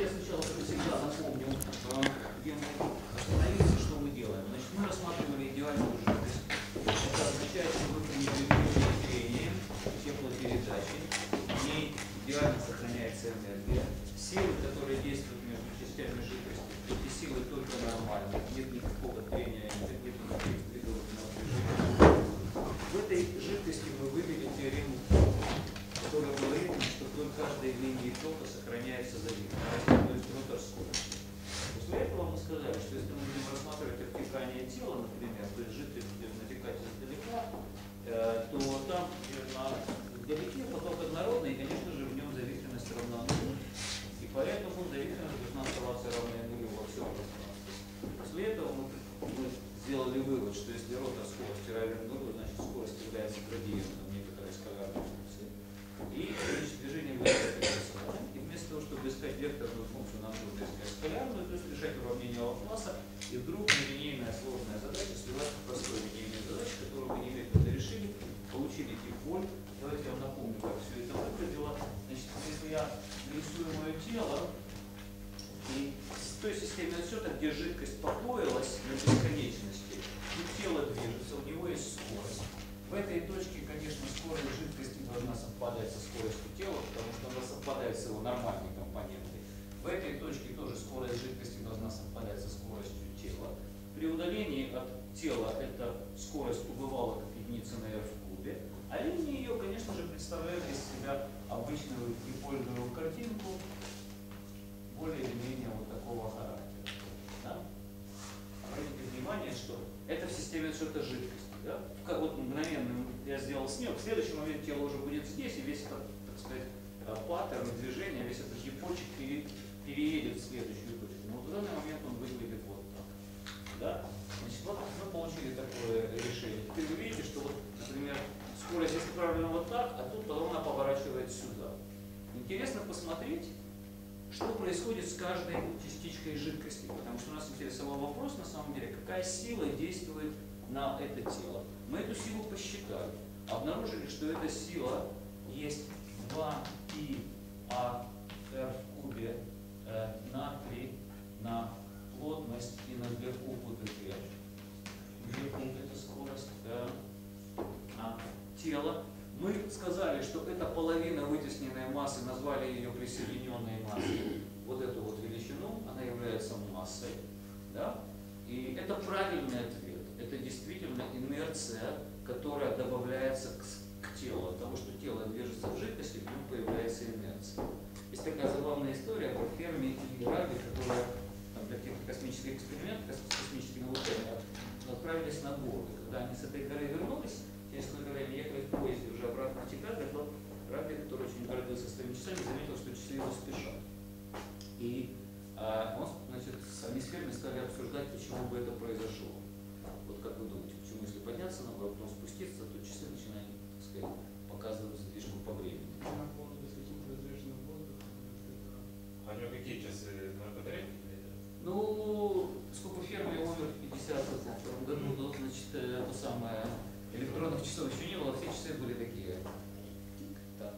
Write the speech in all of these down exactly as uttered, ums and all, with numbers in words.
сначала, как всегда, напомню, где мы остановились и что мы делаем. Значит, мы рассматривали идеальную жидкость. Это означает, что вы при трении теплопередачи в ней идеально сохраняется энергия. Силы, которые действуют между частями жидкости, эти силы только нормальные, нет никакого трения, нет никаких видов напряжения. В этой жидкости мы вывели теорему, которая говорит, что вдоль каждой линии тока сохраняется зависимость, то есть ротор скорости. После этого мы сказали, что если мы будем рассматривать обтекание тела, например, то есть жидкость будет натекать издалека, то там вдалеке поток однородный, и, конечно же, в нем зависимость равна нулю. И поэтому зависимость должна оставаться равной нулю во всем пространстве. После этого мы, мы сделали вывод, что если ротор скорости равен нулю, значит скорость является градиентом некоторой скалярной функции. И значит, движение является операционным. И вместо того, чтобы искать векторную функцию, нам нужно искать скалярную, то есть решать уравнение Лапласа, и вдруг нелинейная сложная задача сливается в простой линейной задаче, которую мы немедленно решили, получили диполь. Давайте я вам напомню, как все это выглядело. Значит, если я нарисую мое тело, и в той системе отсчета, где жидкость покоилась на бесконечности, и тело движется, у него есть скорость. В этой точке, конечно, скорость жидкости должна совпадать со скоростью тела, потому что она совпадает с его нормальной компонентой. В этой точке тоже скорость жидкости должна совпадать со скоростью тела. При удалении от тела эта скорость убывала как единица на r в кубе, а линии ее, конечно же, представляют из себя обычную дипольную картинку, более или менее вот такого характера. Да? Обратите внимание, что это в системе отсчета жидкости. Да? Вот мгновенно я сделал снимок, в следующий момент тело уже будет здесь, и весь этот, так сказать, паттерн движения, весь этот дипольчик переедет в следующую точку. Но вот в данный момент он выглядит вот так. Да? Значит, вот мы получили такое решение. Теперь вы видите, что вот, например, скорость здесь направлена вот так, а тут потом она поворачивает сюда. Интересно посмотреть, что происходит с каждой частичкой жидкости, потому что у нас интересовал вопрос, на самом деле, какая сила действует на это тело. Мы эту силу посчитали, обнаружили, что эта сила есть два пи а эр в кубе э, на три на плотность и на две кубы ДТ. Две кубы это скорость э, а, тела. Мы сказали, что это половина вытесненной массы, назвали ее присоединенной массой. Вот эту вот величину, она является массой. Да? И это правильный ответ. Это действительно инерция, которая добавляется к, к телу. От того, что тело движется в жидкости, в нем появляется инерция. Есть такая забавная история про Ферми и Раби, которые там, для каких-то космических экспериментов, космических наблюдений отправились на горы. Когда они с этой горы вернулись, через какое-то время ехали в поезде уже обратно в Чикаго, то Раби, который очень гордился своими часами, заметил, что часы его спешат. И а, он, значит, они с Ферми стали обсуждать, почему бы это произошло. Вот как вы думаете, почему если подняться на гору, потом спуститься, то часы начинают, так сказать, показывать задвижку по времени. А у него какие часы? На батарейке? Ну, сколько Ферми умер в пятидесятом году, то, значит, это самое, электронных часов еще не было, все часы были такие. Так.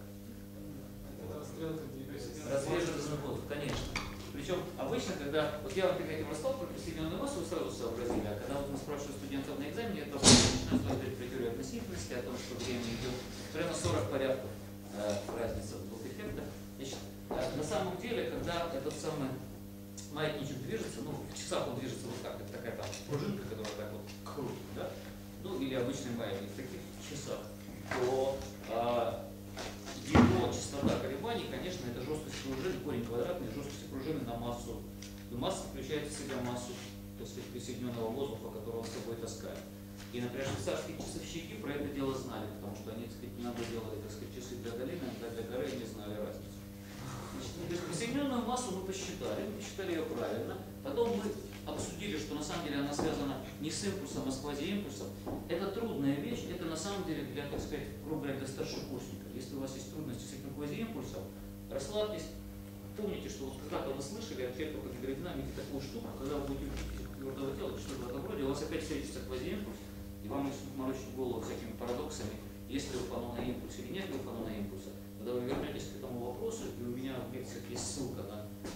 Разреженный воздух, конечно. Причем обычно, когда, вот я вам перед этим рассказал про присоединенную массу, вы сразу сообразили, а когда вот мы спрашиваем студентов на экзамене, это начинают говорить про теорию относительности, о том, что время идет примерно сорок порядков э, разница в двух эффектах. Значит, э, на самом деле, когда этот самый маятничек движется, ну, в часах он движется вот так, это такая там пружинка, которая так вот крутит, да, ну, или обычный маятник в таких часах, то э, его частота колебаний, конечно, это жесткость пружины, корень квадратный, жесткость пружины на массу. И масса включает в себя массу, так сказать, присоединенного воздуха, которого с собой таскаем. И, например, швейцарские часовщики про это дело знали, потому что они, так сказать, не надо делали, так сказать, часы для долины, а для горы не знали разницу. Значит, то есть присоединенную массу мы посчитали, мы посчитали ее правильно. Потом мы обсудили, что на самом деле она связана не с импульсом, а с квазиимпульсом. Это трудная вещь, это на самом деле для, так сказать, грубо говоря, для старшекурсников. Если у вас есть трудности с этим квазиимпульсом, расслабьтесь. Помните, что вот когда-то вы слышали от тех, кто гидродинамики такую штуку, когда вы будете учить твердого тела, что-то в этом роде, у вас опять встретится квазиимпульс, и вам начнут морочить голову всякими парадоксами, есть ли у фанона импульс или нет ли у фанона импульса. Когда вы вернетесь к этому вопросу, и у меня в лекциях есть ссылка на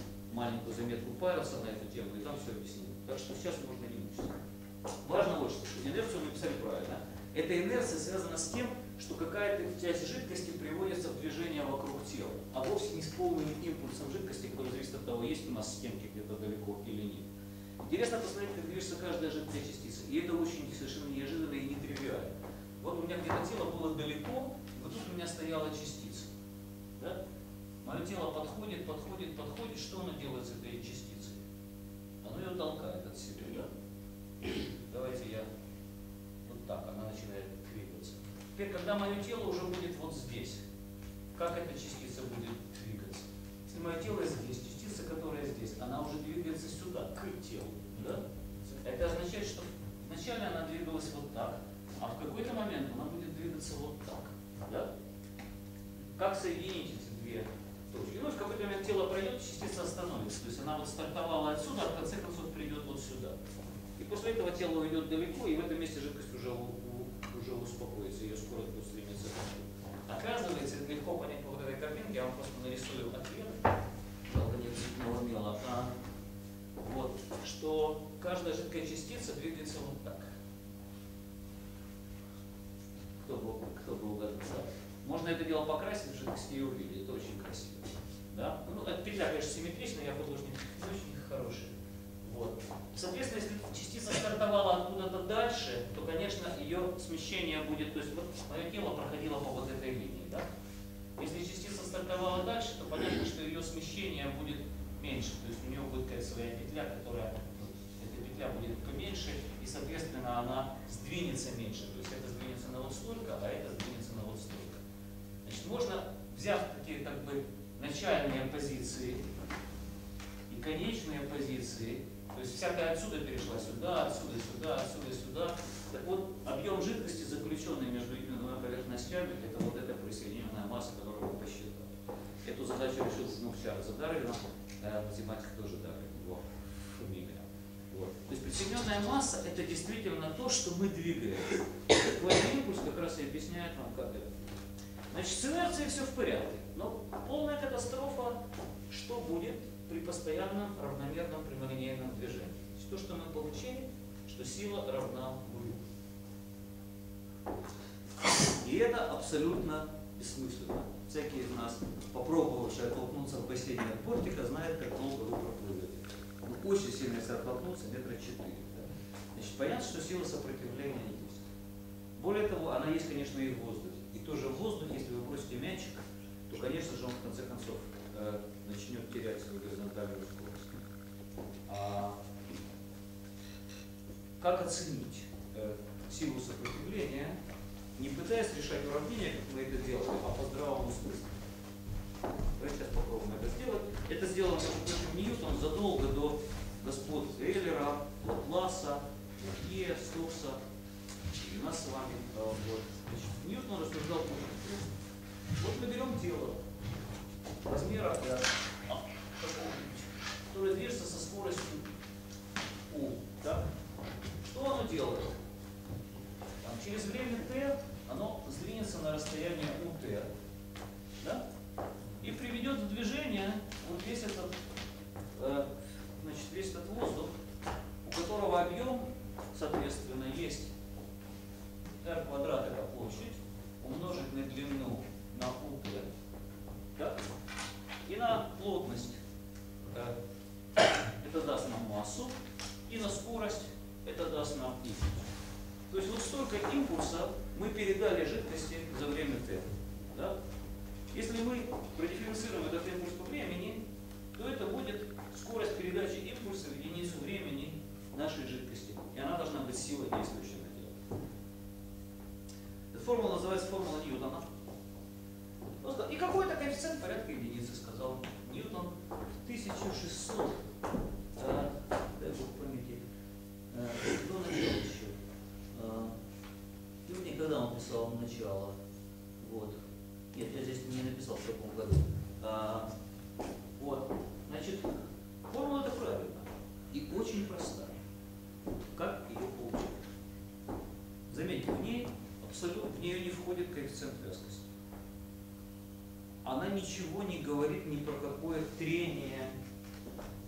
маленькую заметку Пайерса на эту тему, и там все объяснено. Так что сейчас можно не мучиться. Важно вот что, что инерцию мы написали правильно. Эта инерция связана с тем, что какая-то часть жидкости приводится в движение вокруг тела, а вовсе не с полным импульсом жидкости, который зависит от того, есть у нас стенки где-то далеко или нет. Интересно посмотреть, как движется каждая жидкая частица. И это очень совершенно неожиданно и нетривиально. Вот у меня где-то тело было далеко, вот тут у меня стояла частица. Да? Мое тело подходит, подходит, подходит. Что оно делает с этой частицей? Оно ее толкает от себя. Да? Давайте я... Вот так, она начинает двигаться. Теперь, когда мое тело уже будет вот здесь, как эта частица будет двигаться? Если мое тело здесь, частица, которая здесь, она уже двигается сюда, к телу. Да? Это означает, что вначале она двигалась вот так, а в какой-то момент она будет двигаться вот так. Да? Как соединить эти две точки? Ну, в какой-то момент тело пройдет, частица остановится. То есть она вот стартовала отсюда, а в конце концов придет вот сюда. И после этого тело уйдет далеко, и в этом месте жидкость уже, уже успокоится, ее скорость будет стремиться к. Оказывается, это легко понять по вот этой картинке, я вам просто нарисую ответ, жалко нет цветного мела, а, вот, что каждая жидкая частица двигается вот так. Кто бы, кто бы угадал? Да? Можно это дело покрасить в жидкости и увидеть, это очень красиво. Да? Ну, эта петля, конечно, симметричная, я художник не очень хороший. Вот. Соответственно, если частица стартовала откуда-то дальше, то, конечно, ее смещение будет, то есть вот мое тело проходило по вот этой линии. Да? Если частица стартовала дальше, то понятно, что ее смещение будет меньше, то есть у нее будет какая-то своя петля, которая, вот, эта петля будет поменьше, и, соответственно, она сдвинется меньше, то есть это сдвинется на вот столько, а это сдвинется на вот столько. Значит, можно, взяв такие как бы начальные позиции и конечные позиции, то есть всякая отсюда перешла сюда, отсюда сюда, отсюда сюда. Так вот, объем жидкости, заключенный между этими двумя поверхностями, это вот эта присоединенная масса, которую мы посчитали. Эту задачу решил ну, Чарльза Дарвина, э, математик тоже Дарвин, его фамилия. Вот. То есть присоединенная масса это действительно то, что мы двигаем. Такой импульс как раз и объясняет вам, как это. Значит, с инерцией все в порядке, но полная катастрофа, что будет при постоянном равномерном прямолинейном движении. То есть то, что мы получили, что сила равна нулю. И это абсолютно бессмысленно. Всякий из нас, попробовавший оттолкнуться в бассейне от бортика, знает, как долго вы проплывете. Ну, очень сильно, если оттолкнуться, метра четыре. Да? Значит, понятно, что сила сопротивления есть. Более того, она есть, конечно, и в воздухе. И тоже в воздухе, если вы бросите мячик, то, конечно же, он в конце концов э, начнет терять свою горизонтальную скорость. А как оценить э, силу сопротивления, не пытаясь решать уравнения, как мы это делали, а по здравому смыслу? Давайте сейчас попробуем это сделать. Это сделано, между прочим, Ньютон задолго до господ Эйлера, Лапласа, Латье, Стокса и нас с вами. Вот. Значит, Ньютон рассуждал просто. Вот мы берем тело размера да, которое движется со скоростью U. Да? Что оно делает? Там, через время t оно сдвинется на расстояние ut. Да? И приведет в движение вот весь этот, э, значит, весь этот воздух, у которого объем, соответственно, есть r квадрат это площадь, умножить на длину на ut, да? И на плотность, э, это даст нам массу, и на скорость это даст нам импульс. То есть вот столько импульса мы передали жидкости за время t. Да? Если мы продифференцируем этот импульс по времени, то это будет скорость передачи импульса в единицу времени нашей жидкости. И она должна быть силой, действующей на тело. Эта формула называется формула Ньютона. И какой-то коэффициент порядка единицы, сказал Ньютон в тысяча шестьсот. Э, дай бог памяти. Э, до начала еще. Э, и вот никогда он писал начало. Вот. Нет, я здесь не написал, в каком году. А, вот. Значит, формула это правильно. И очень простая. Как ее получить? Заметьте, в ней абсолютно в нее не входит коэффициент вязкости. Она ничего не говорит ни про какое трение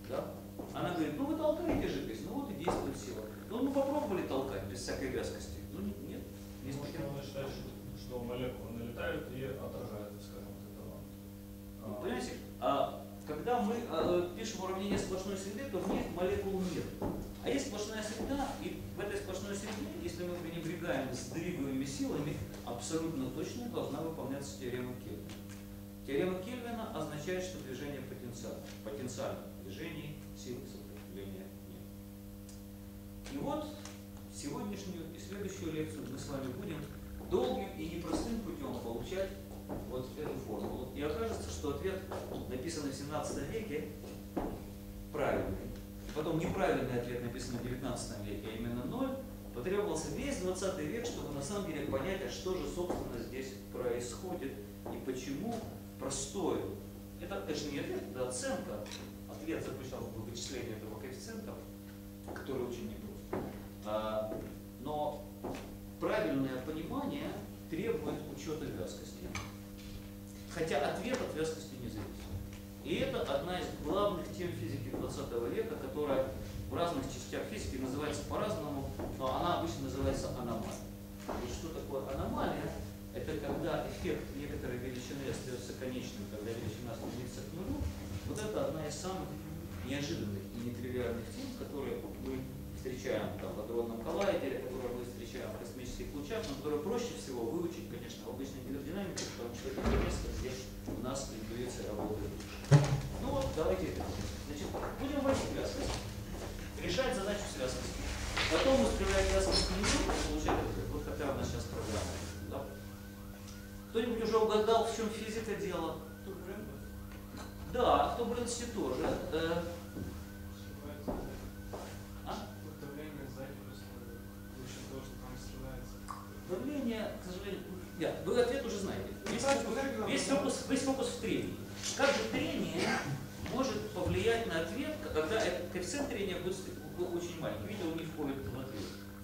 всякой вязкости? Ну нет. Есть Можно такие- считать, что, что молекулы налетают и отражают, скажем, вот это вот. Ну, А, понимаете, а, когда мы а, пишем уравнение сплошной среды, то в них молекул нет. А есть сплошная среда, и в этой сплошной среде, если мы пренебрегаем сдвиговыми силами, абсолютно точно должна выполняться теорема Кельвина. Теорема Кельвина означает, что движение потенциально. Потенциально движение силы сопротивления нет. И вот сегодняшнюю и следующую лекцию мы с вами будем долгим и непростым путем получать вот эту формулу. И окажется, что ответ, написанный в семнадцатом веке, правильный. И потом неправильный ответ, написанный в девятнадцатом веке, а именно ноль, потребовался весь двадцатый век, чтобы на самом деле понять, а что же, собственно, здесь происходит и почему простой. Это, конечно, не ответ, это оценка. Ответ заключался в вычислении этого коэффициента, который очень непрост. А, но правильное понимание требует учета вязкости. Хотя ответ от вязкости не зависит. И это одна из главных тем физики двадцатого века, которая в разных частях физики называется по-разному, но она обычно называется аномалией. И что такое аномалия? Это когда эффект некоторой величины остается конечным, когда величина стремится к нулю. Вот это одна из самых неожиданных и нетривиальных тем, которые мы встречаем там, в адронном коллайдере, которые мы встречаем в космических лучах, но которые проще всего выучить, конечно, в обычной гидродинамике, потому что это место, где у нас интуиция работает лучше. Ну вот, давайте это. Значит, будем вводить вязкость, решать задачу с вязкостью. Потом устремлять вязкость к нулю, получать вот какая у нас сейчас программа. Да? Кто-нибудь уже угадал, в чем физика дело? Да, кто в Брэнси тоже. Э, а? Давление, к сожалению, да, вы ответ уже знаете. Весь фокус, весь фокус, весь фокус в трении. Как же трение может повлиять на ответ, когда этот коэффициент трения будет очень маленький? Видите, он не входит в ответ.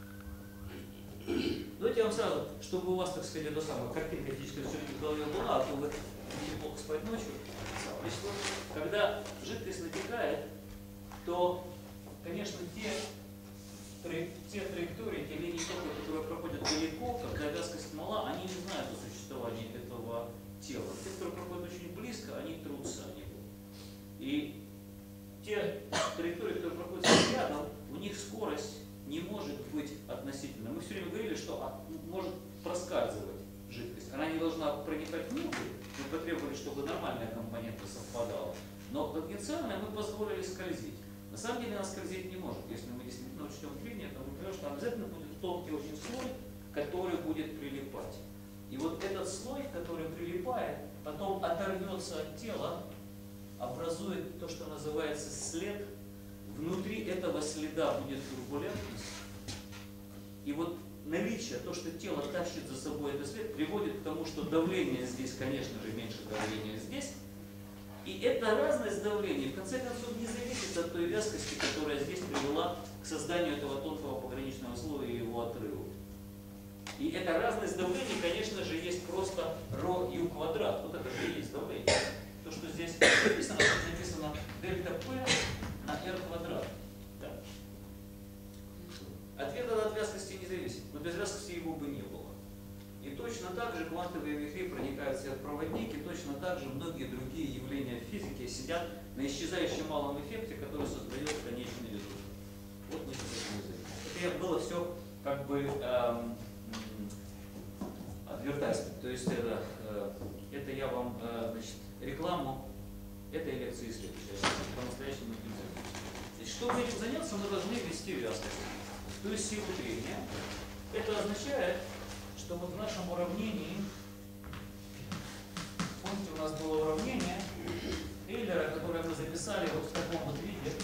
Давайте я вам сразу, чтобы у вас, так сказать, это самое, картинка физическая все в голове была, а то вы будете плохо спать ночью. Значит, когда жидкость натекает, то, конечно, те, те траектории, те линии тока, которые проходят далеко, когда вязкость мала, они не знают о существовании этого тела. Те, которые проходят очень близко, они трутся о него. И те траектории, которые проходят рядом, у них скорость не может быть относительно. Мы все время говорили, что может проскальзывать жидкость. Она не должна проникать внутрь. Мы потребовали, чтобы нормальная компонента совпадала. Но потенциально мы позволили скользить. На самом деле она скользить не может. Если мы действительно учтем трение, то мы поймем, что обязательно будет тонкий очень слой, который будет прилипать. И вот этот слой, который прилипает, потом оторвется от тела, образует то, что называется след. Внутри этого следа будет турбулентность. И вот наличие, то, что тело тащит за собой этот след, приводит к тому, что давление здесь, конечно же, меньше давления здесь. И эта разность давления, в конце концов, не зависит от той вязкости, которая здесь привела к созданию этого тонкого пограничного слоя и его отрыву. И эта разность давлений, конечно же, есть просто ρ ю квадрат. Вот это же и есть давление. То, что здесь написано, написано дельта P на r квадрат. Да. Ответ от вязкости не зависит, но без вязкости его бы не было. И точно так же квантовые вихри проникают в светопроводник, и точно так же многие другие явления в физике сидят на исчезающем малом эффекте, который создает конечный результат. Вот мы сейчас это было все как бы эм, адвертайзмент. То есть это, э, это я вам э, значит, рекламу этой лекции следующей. По-настоящему этим заняться. Значит, чтобы этим заняться, мы должны ввести вязкость, то есть силу трения. Это означает, что вот в нашем уравнении, помните, у нас было уравнение Эйлера, которое мы записали вот в таком вот виде.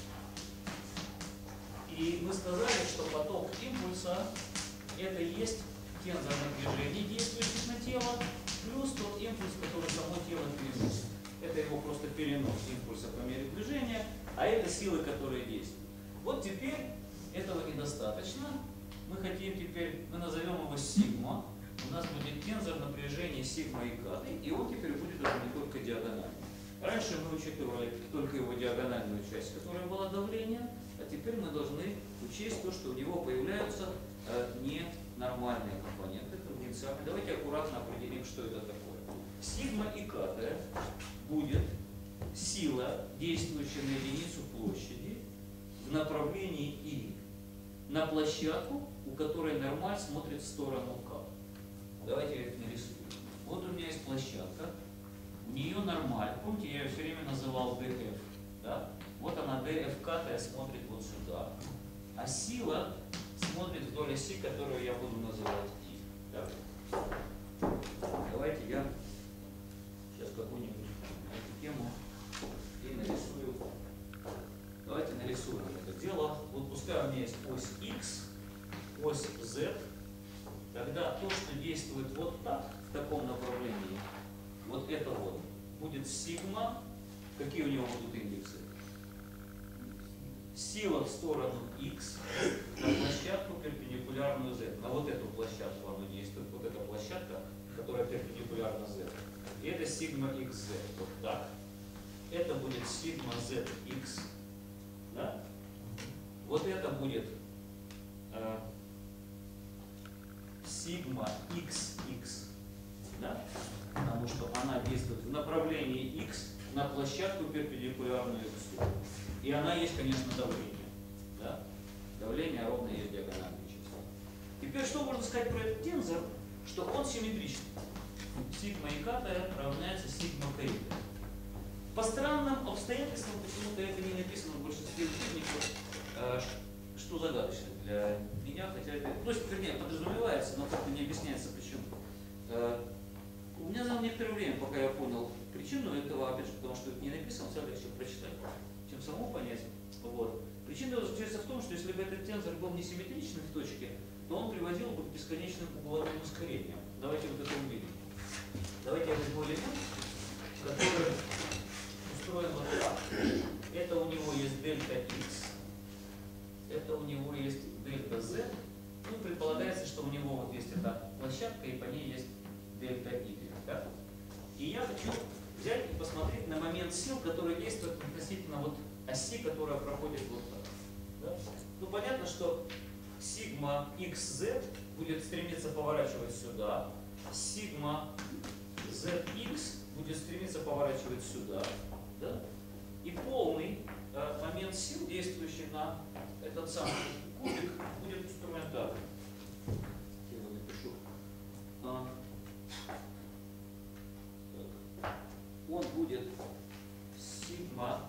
И мы сказали, что поток импульса это и есть тензорное движение, действующее на тело, плюс тот импульс, который само тело переносит. Это его просто перенос импульса по мере движения, а это силы, которые действуют. Вот теперь этого недостаточно. Мы хотим теперь, мы назовем его сигма. У нас будет тензор напряжения сигма и каты, и он теперь будет уже не только диагональный. Раньше мы учитывали только его диагональную часть, которая была давление, а теперь мы должны учесть то, что у него появляются э, не нормальные компоненты, тангенциальные. Давайте аккуратно определим, что это такое. Сигма и ката будет сила, действующая на единицу площади в направлении И на площадку, у которой нормаль смотрит в сторону К. Давайте я это нарисую. Вот у меня есть площадка, у нее нормаль, помните, я ее все время называл дэ эф, да? Вот она дэ эф ката смотрит вот сюда, а сила смотрит вдоль оси, которую я буду называть И. Да? Давайте я сейчас какую-нибудь эту тему и нарисую. Давайте нарисуем это дело. Вот пускай у меня есть ось X, ось Z. Тогда то, что действует вот так, в таком направлении, вот это вот, будет сигма. Какие у него будут индексы? Сила в сторону X на площадку перпендикулярную Z. На вот эту площадку оно действует. Вот эта площадка, которая перпендикулярна Z. И это сигма икс зет. Вот так. Это будет сигма zx. Да? Вот это будет э, сигма xx. Да? Потому что она действует в направлении x на площадку перпендикулярную x. И она есть, конечно, давление. Да? Давление ровно есть диагональные числа. Теперь что можно сказать про этот тензор? Что он симметричный. Сигма и ката равняется сигма каита. По странным обстоятельствам, почему-то это не написано в большинстве учебников, что загадочно для меня, хотя это, то есть, вернее, подразумевается, но как-то не объясняется почему. У меня заняло некоторое время, пока я понял причину этого, опять же, потому что это не написано, всегда легче прочитать, чем самому понять. Вот. Причина заключается в том, что если бы этот тензор был несимметричным в точке, то он приводил бы к бесконечным угловым ускорениям. Давайте вот это увидим. Давайте я возьму элемент, который устроен вот так. Это у него есть дельта X, это у него есть дельта Z. Ну, предполагается, что у него вот есть эта площадка, и по ней есть дельта Y. Да? И я хочу взять и посмотреть на момент сил, который действует относительно вот оси, которая проходит вот так. Да? Ну, понятно, что сигма xz будет стремиться поворачивать сюда, сигма zx будет стремиться поворачивать сюда, да? И полный э, момент сил, действующий на этот самый кубик, будет устроен так. Я его напишу. А, так. Он будет сигма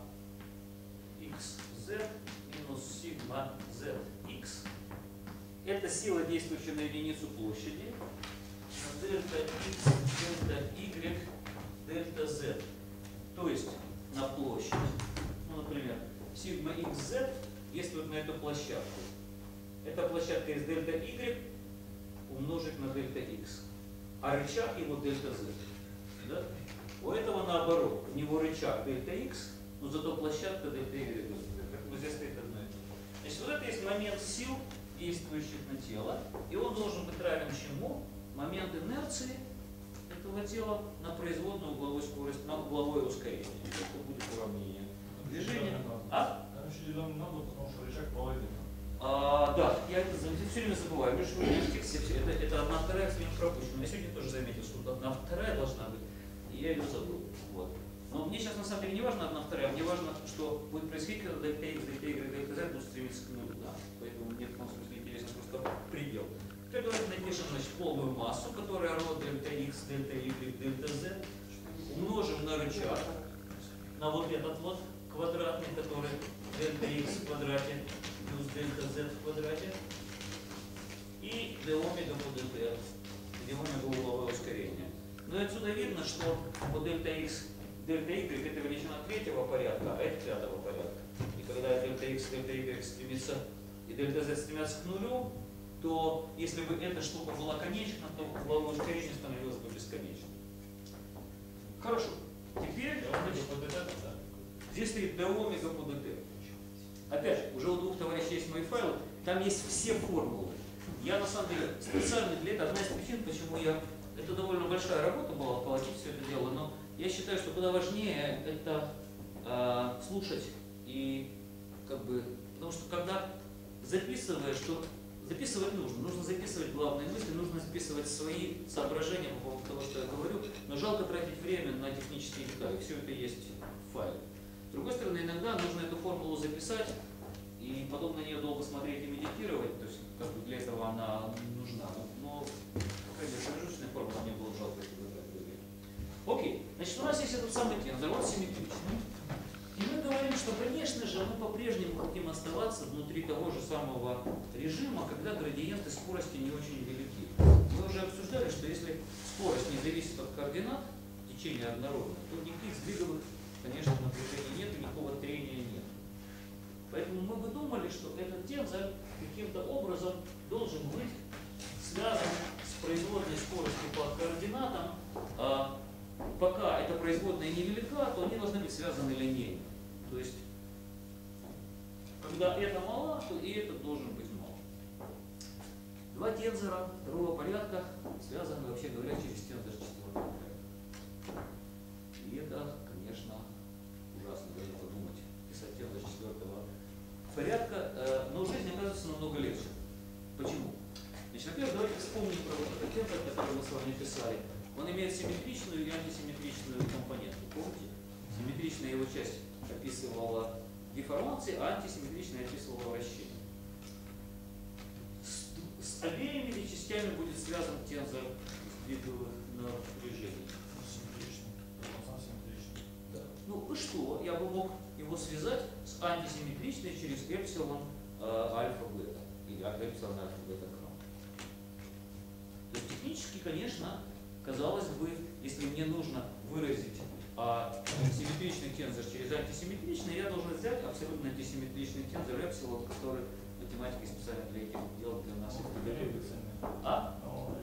xz минус сигма zx. Это сила, действующая на единицу площади. Дельта x, дельта y, дельта z. То есть на площадь. Ну, например, сигма xz действует на эту площадку. Эта площадка из дельта y умножить на дельта x. А рычаг его дельта z. Да? У этого наоборот. У него рычаг дельта x, но зато площадка дельта y. Как здесь стоит одно и то же. Значит, вот это есть момент сил, действующих на тело. И он должен быть равен чему? Момент инерции этого тела на производную угловой скорость, на угловое ускорение. Это будет уравнение движения. А? Надо, потому что рычаг половина. А, да, я это все время забываю. Вы же в тексте все, это, это одна вторая все время пропущена. Я сегодня тоже заметил, что тут одна вторая должна быть, и я ее забыл. Вот. Но мне сейчас на самом деле не важно одна вторая, мне важно, что будет происходить, когда дельта x, дельта y, дельта z будут стремиться к нулю. Да? Поэтому мне в том смысле интересно просто предел. Теперь давайте напишем, значит, полную массу, которая равна дельта x, дельта y, дельта z, умножим на рычаг, на вот этот вот квадратный, который дельта x в квадрате плюс дельта z в квадрате, и d омега по dt, где омега угловое ускорение. Но отсюда видно, что вот дельта x, дельта y это величина третьего порядка, а это пятого порядка. И когда дельта x, дельта y стремится и дельта z стремятся к нулю, то если бы эта штука была конечна, то угловое ускорение становилось бы бесконечным. Хорошо. Теперь значит, вот это, да. Здесь стоит d омега по dt. Опять же, уже у двух товарищей есть мои файлы, там есть все формулы. Я на самом деле специально для этого, одна из причин, почему я, это довольно большая работа была, колотить все это дело, но я считаю, что куда важнее это э, слушать и как бы, потому что когда записываешь, что Записывать нужно. Нужно записывать главные мысли, нужно записывать свои соображения по поводу того, что я говорю. Но жалко тратить время на технические детали. Все это есть в файле. С другой стороны, иногда нужно эту формулу записать и потом на нее долго смотреть и медитировать. То есть как бы для этого она нужна. Но, по крайней мере, промежуточная формула мне было жалко, если бы тратить время. Окей. Значит, у нас есть этот самый тензор, он симметричный. И мы говорим, что, конечно же, мы по-прежнему хотим оставаться внутри того же самого режима, когда градиенты скорости не очень велики. Мы уже обсуждали, что если скорость не зависит от координат, течение однородное, то никаких сдвиговых, конечно, напряжений нет, никакого трения нет. Поэтому мы бы думали, что этот тензор каким-то образом должен быть связан с производной скоростью по координатам. А пока эта производная невелика, то они должны быть связаны линейно. То есть, когда это мало, то и этот должен быть мал. Два тензора второго порядка связаны, вообще говоря, через тензор четвертого порядка. И это, конечно, ужасно, даже подумать, писать тензор четвертого порядка, но в жизни оказывается намного легче. Почему? Значит, во-первых, давайте вспомним про вот этот тензор, который мы с вами писали. Он имеет симметричную и антисимметричную компоненту. Помните? Симметричная его часть описывала деформации, а антисимметричная описывала вращение. С, с обеими ли частями будет связан тензор сдвиговых напряжений? Да. Ну и что? Я бы мог его связать с антисимметричной через эпсилон э, альфа-бета. Или эпсилон альфа-бета-кром. То есть технически, конечно, казалось бы, если мне нужно выразить а, симметричный тензор через антисимметричный, я должен взять абсолютно антисимметричный тензор эпсилон, который математики специально для этих дел для нас. А?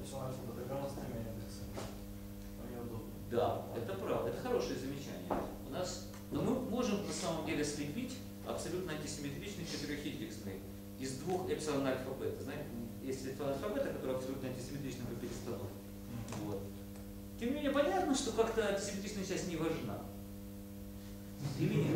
Да, это правда, это хорошее замечание. У нас, но мы можем на самом деле слепить абсолютно антисимметричный четыреххитрексный из двух эпсилон альфа-бета. Знаете, есть эпсилон альфа-бета, который абсолютно антисимметричный по перестановке. Вот. Тем не менее, понятно, что как-то антисемитичная часть не важна. Или нет?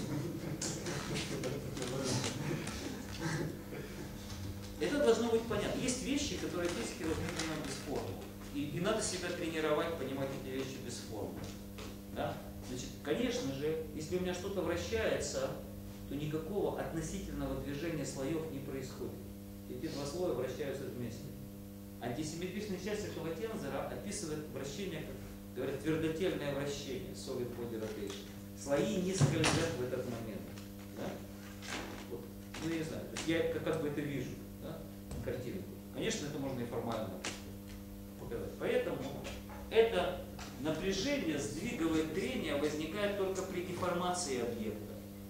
Это должно быть понятно. Есть вещи, которые физики должны понимать без формулы. И, и надо себя тренировать, понимать эти вещи без формулы. Да? Значит, конечно же, если у меня что-то вращается, то никакого относительного движения слоев не происходит. Эти два слоя вращаются вместе. Антисимметричная часть этого тензора описывает вращение, как говорят, твердотельное вращение, solid body rotation. Слои не скользят в этот момент. Да? Вот. Ну, я не знаю, то есть я как, как бы это вижу, да? Картинку. Конечно, это можно и формально показать. Поэтому это напряжение, сдвиговое трение возникает только при деформации объекта.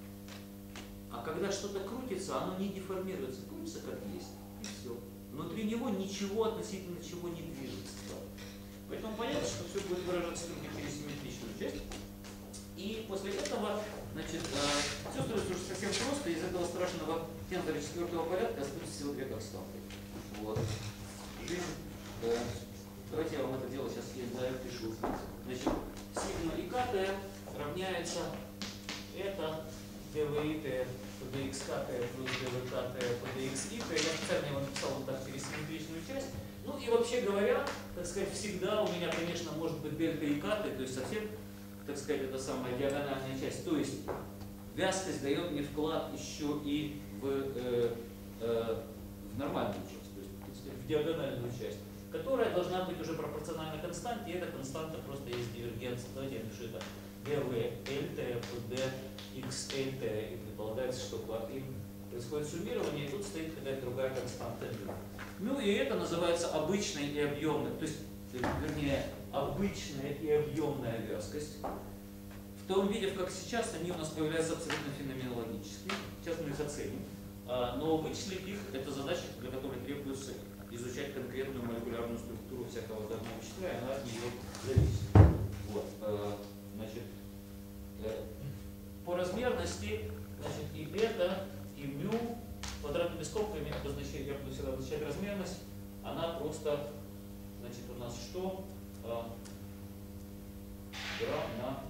А когда что-то крутится, оно не деформируется, крутится как есть, и все. Внутри него ничего относительно чего не движется. Поэтому понятно, что все будет выражаться только через симметричную часть. И после этого, значит, э, все становится уже совсем просто. Из этого страшного тензора четвертого порядка остаются всего две константы. Вот. Жизнь, э, давайте я вам это дело сейчас я напишу. Значит, сигма и КТ равняется это dvit по dxkt плюс dvkt по dxit. Я специально его написал вот так через симметричную часть. Ну и вообще говоря, так сказать, всегда у меня, конечно, может быть дельта и каты, то есть совсем, так сказать, это самая диагональная часть. То есть вязкость дает мне вклад еще и в, э, э, в нормальную часть, то есть, так сказать, в диагональную часть, которая должна быть уже пропорциональна константе, и эта константа просто есть дивергенция. Давайте я напишу это dv lt по dxlt, и предполагается, что по им происходит суммирование, и тут стоит какая-то другая константа. Ну и это называется обычной и объемной, то есть, вернее, обычная и объемная вязкость. В том виде, как сейчас, они у нас появляются абсолютно феноменологически. Сейчас мы их оценим. Но вычислить их – это задача, для которой требуется изучать конкретную молекулярную структуру всякого данного вещества, и она от нее зависит. Вот. Значит, по размерности, значит, и бета, и мю квадратными скобками обозначать, я буду всегда обозначать размерность, она просто, значит, у нас что? Грамм на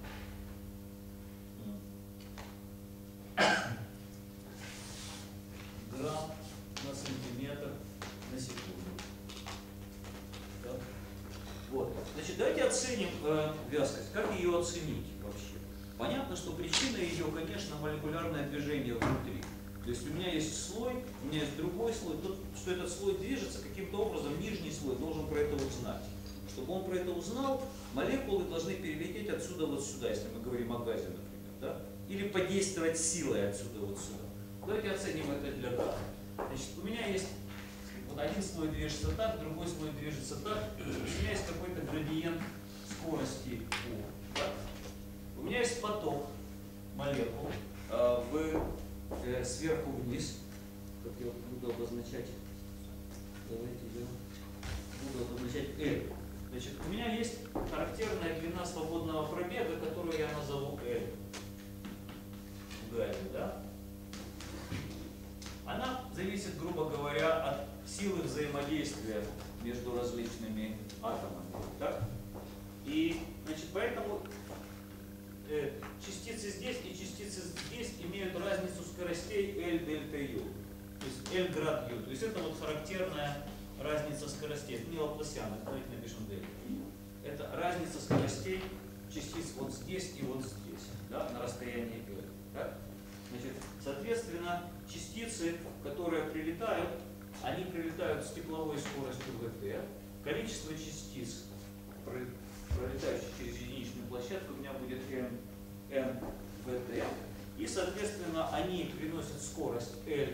грамм на сантиметр оценим э, вязкость. Как ее оценить вообще? Понятно, что причина ее, конечно, молекулярное движение внутри. То есть у меня есть слой, у меня есть другой слой. То, что этот слой движется, каким-то образом нижний слой должен про это узнать. Чтобы он про это узнал, молекулы должны перелететь отсюда вот сюда, если мы говорим о газе, например. Да? Или подействовать силой отсюда вот сюда. Давайте оценим это для газа. Значит, у меня есть вот один слой движется так, другой слой движется так. У меня есть какой-то градиент скорости U. Да? У меня есть поток молекул э, в, э, сверху вниз. Как я буду обозначать? Давайте я буду обозначать L. Значит, у меня есть характерная длина свободного пробега, которую я назову L. Г, да? Она зависит, грубо говоря, от силы взаимодействия между различными атомами. Так? И, значит, поэтому э, частицы здесь и частицы здесь имеют разницу скоростей L дельта U. То есть L град U. То есть это вот характерная разница скоростей. Это не Лапласиан, давайте напишем дельта. Это разница скоростей частиц вот здесь и вот здесь, да, на расстоянии L. Так? Значит, соответственно, частицы, которые прилетают, они прилетают с тепловой скоростью ВТ. Количество частиц, пролетающих через единичную площадку, у меня будет m, m ВТ. И, соответственно, они приносят скорость L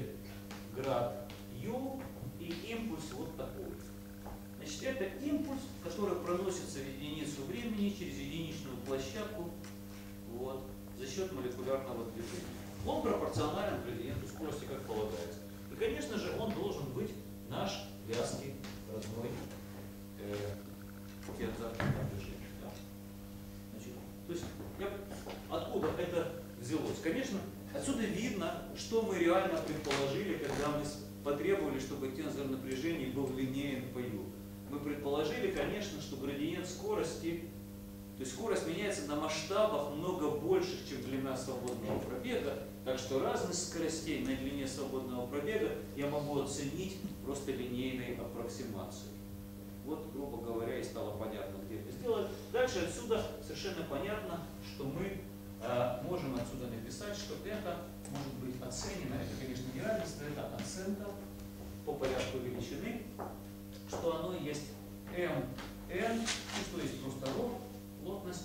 град U и импульс вот такой. Значит, это импульс, который проносится в единицу времени через единичную площадку вот, за счет молекулярного движения. Он пропорционален градиенту скорости, как полагается. И, конечно же, он должен быть наш вязкий родной э, тиазатный движение. Да? Значит, то есть, я, откуда это взялось? Конечно, отсюда видно, что мы реально предположили, когда мы потребовали, чтобы тензор напряжений был линеен по U. Мы предположили, конечно, что градиент скорости, то есть скорость меняется на масштабах много больше, чем длина свободного пробега, так что разность скоростей на длине свободного пробега я могу оценить просто линейной аппроксимацией. Вот, грубо говоря, и стало понятно, где это сделать. Дальше отсюда совершенно понятно, что мы э, можем отсюда написать, что это может быть оценено, это, конечно, не равенство, это оценка по порядку величины, что оно есть mn, ну, что есть просто ρ, плотность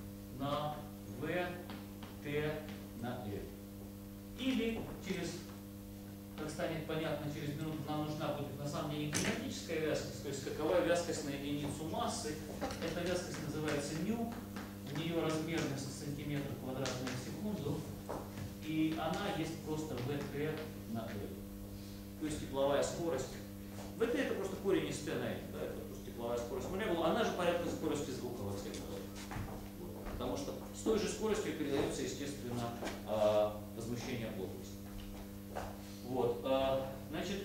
на v, t на l. Или через, как станет понятно, через минуту нам нужна будет на самом деле кинетическая вязкость, то есть какова вязкость на единицу массы. Эта вязкость называется μ, у нее размерность сантиметр квадратный в секунду, и она есть просто vt на l. То есть тепловая скорость. vt это просто корень из t на l, да, это просто тепловая скорость молекулы, она же порядка скорости звука во всех случаях. Потому что с той же скоростью передается, естественно, возмущение плотности. Вот. Значит,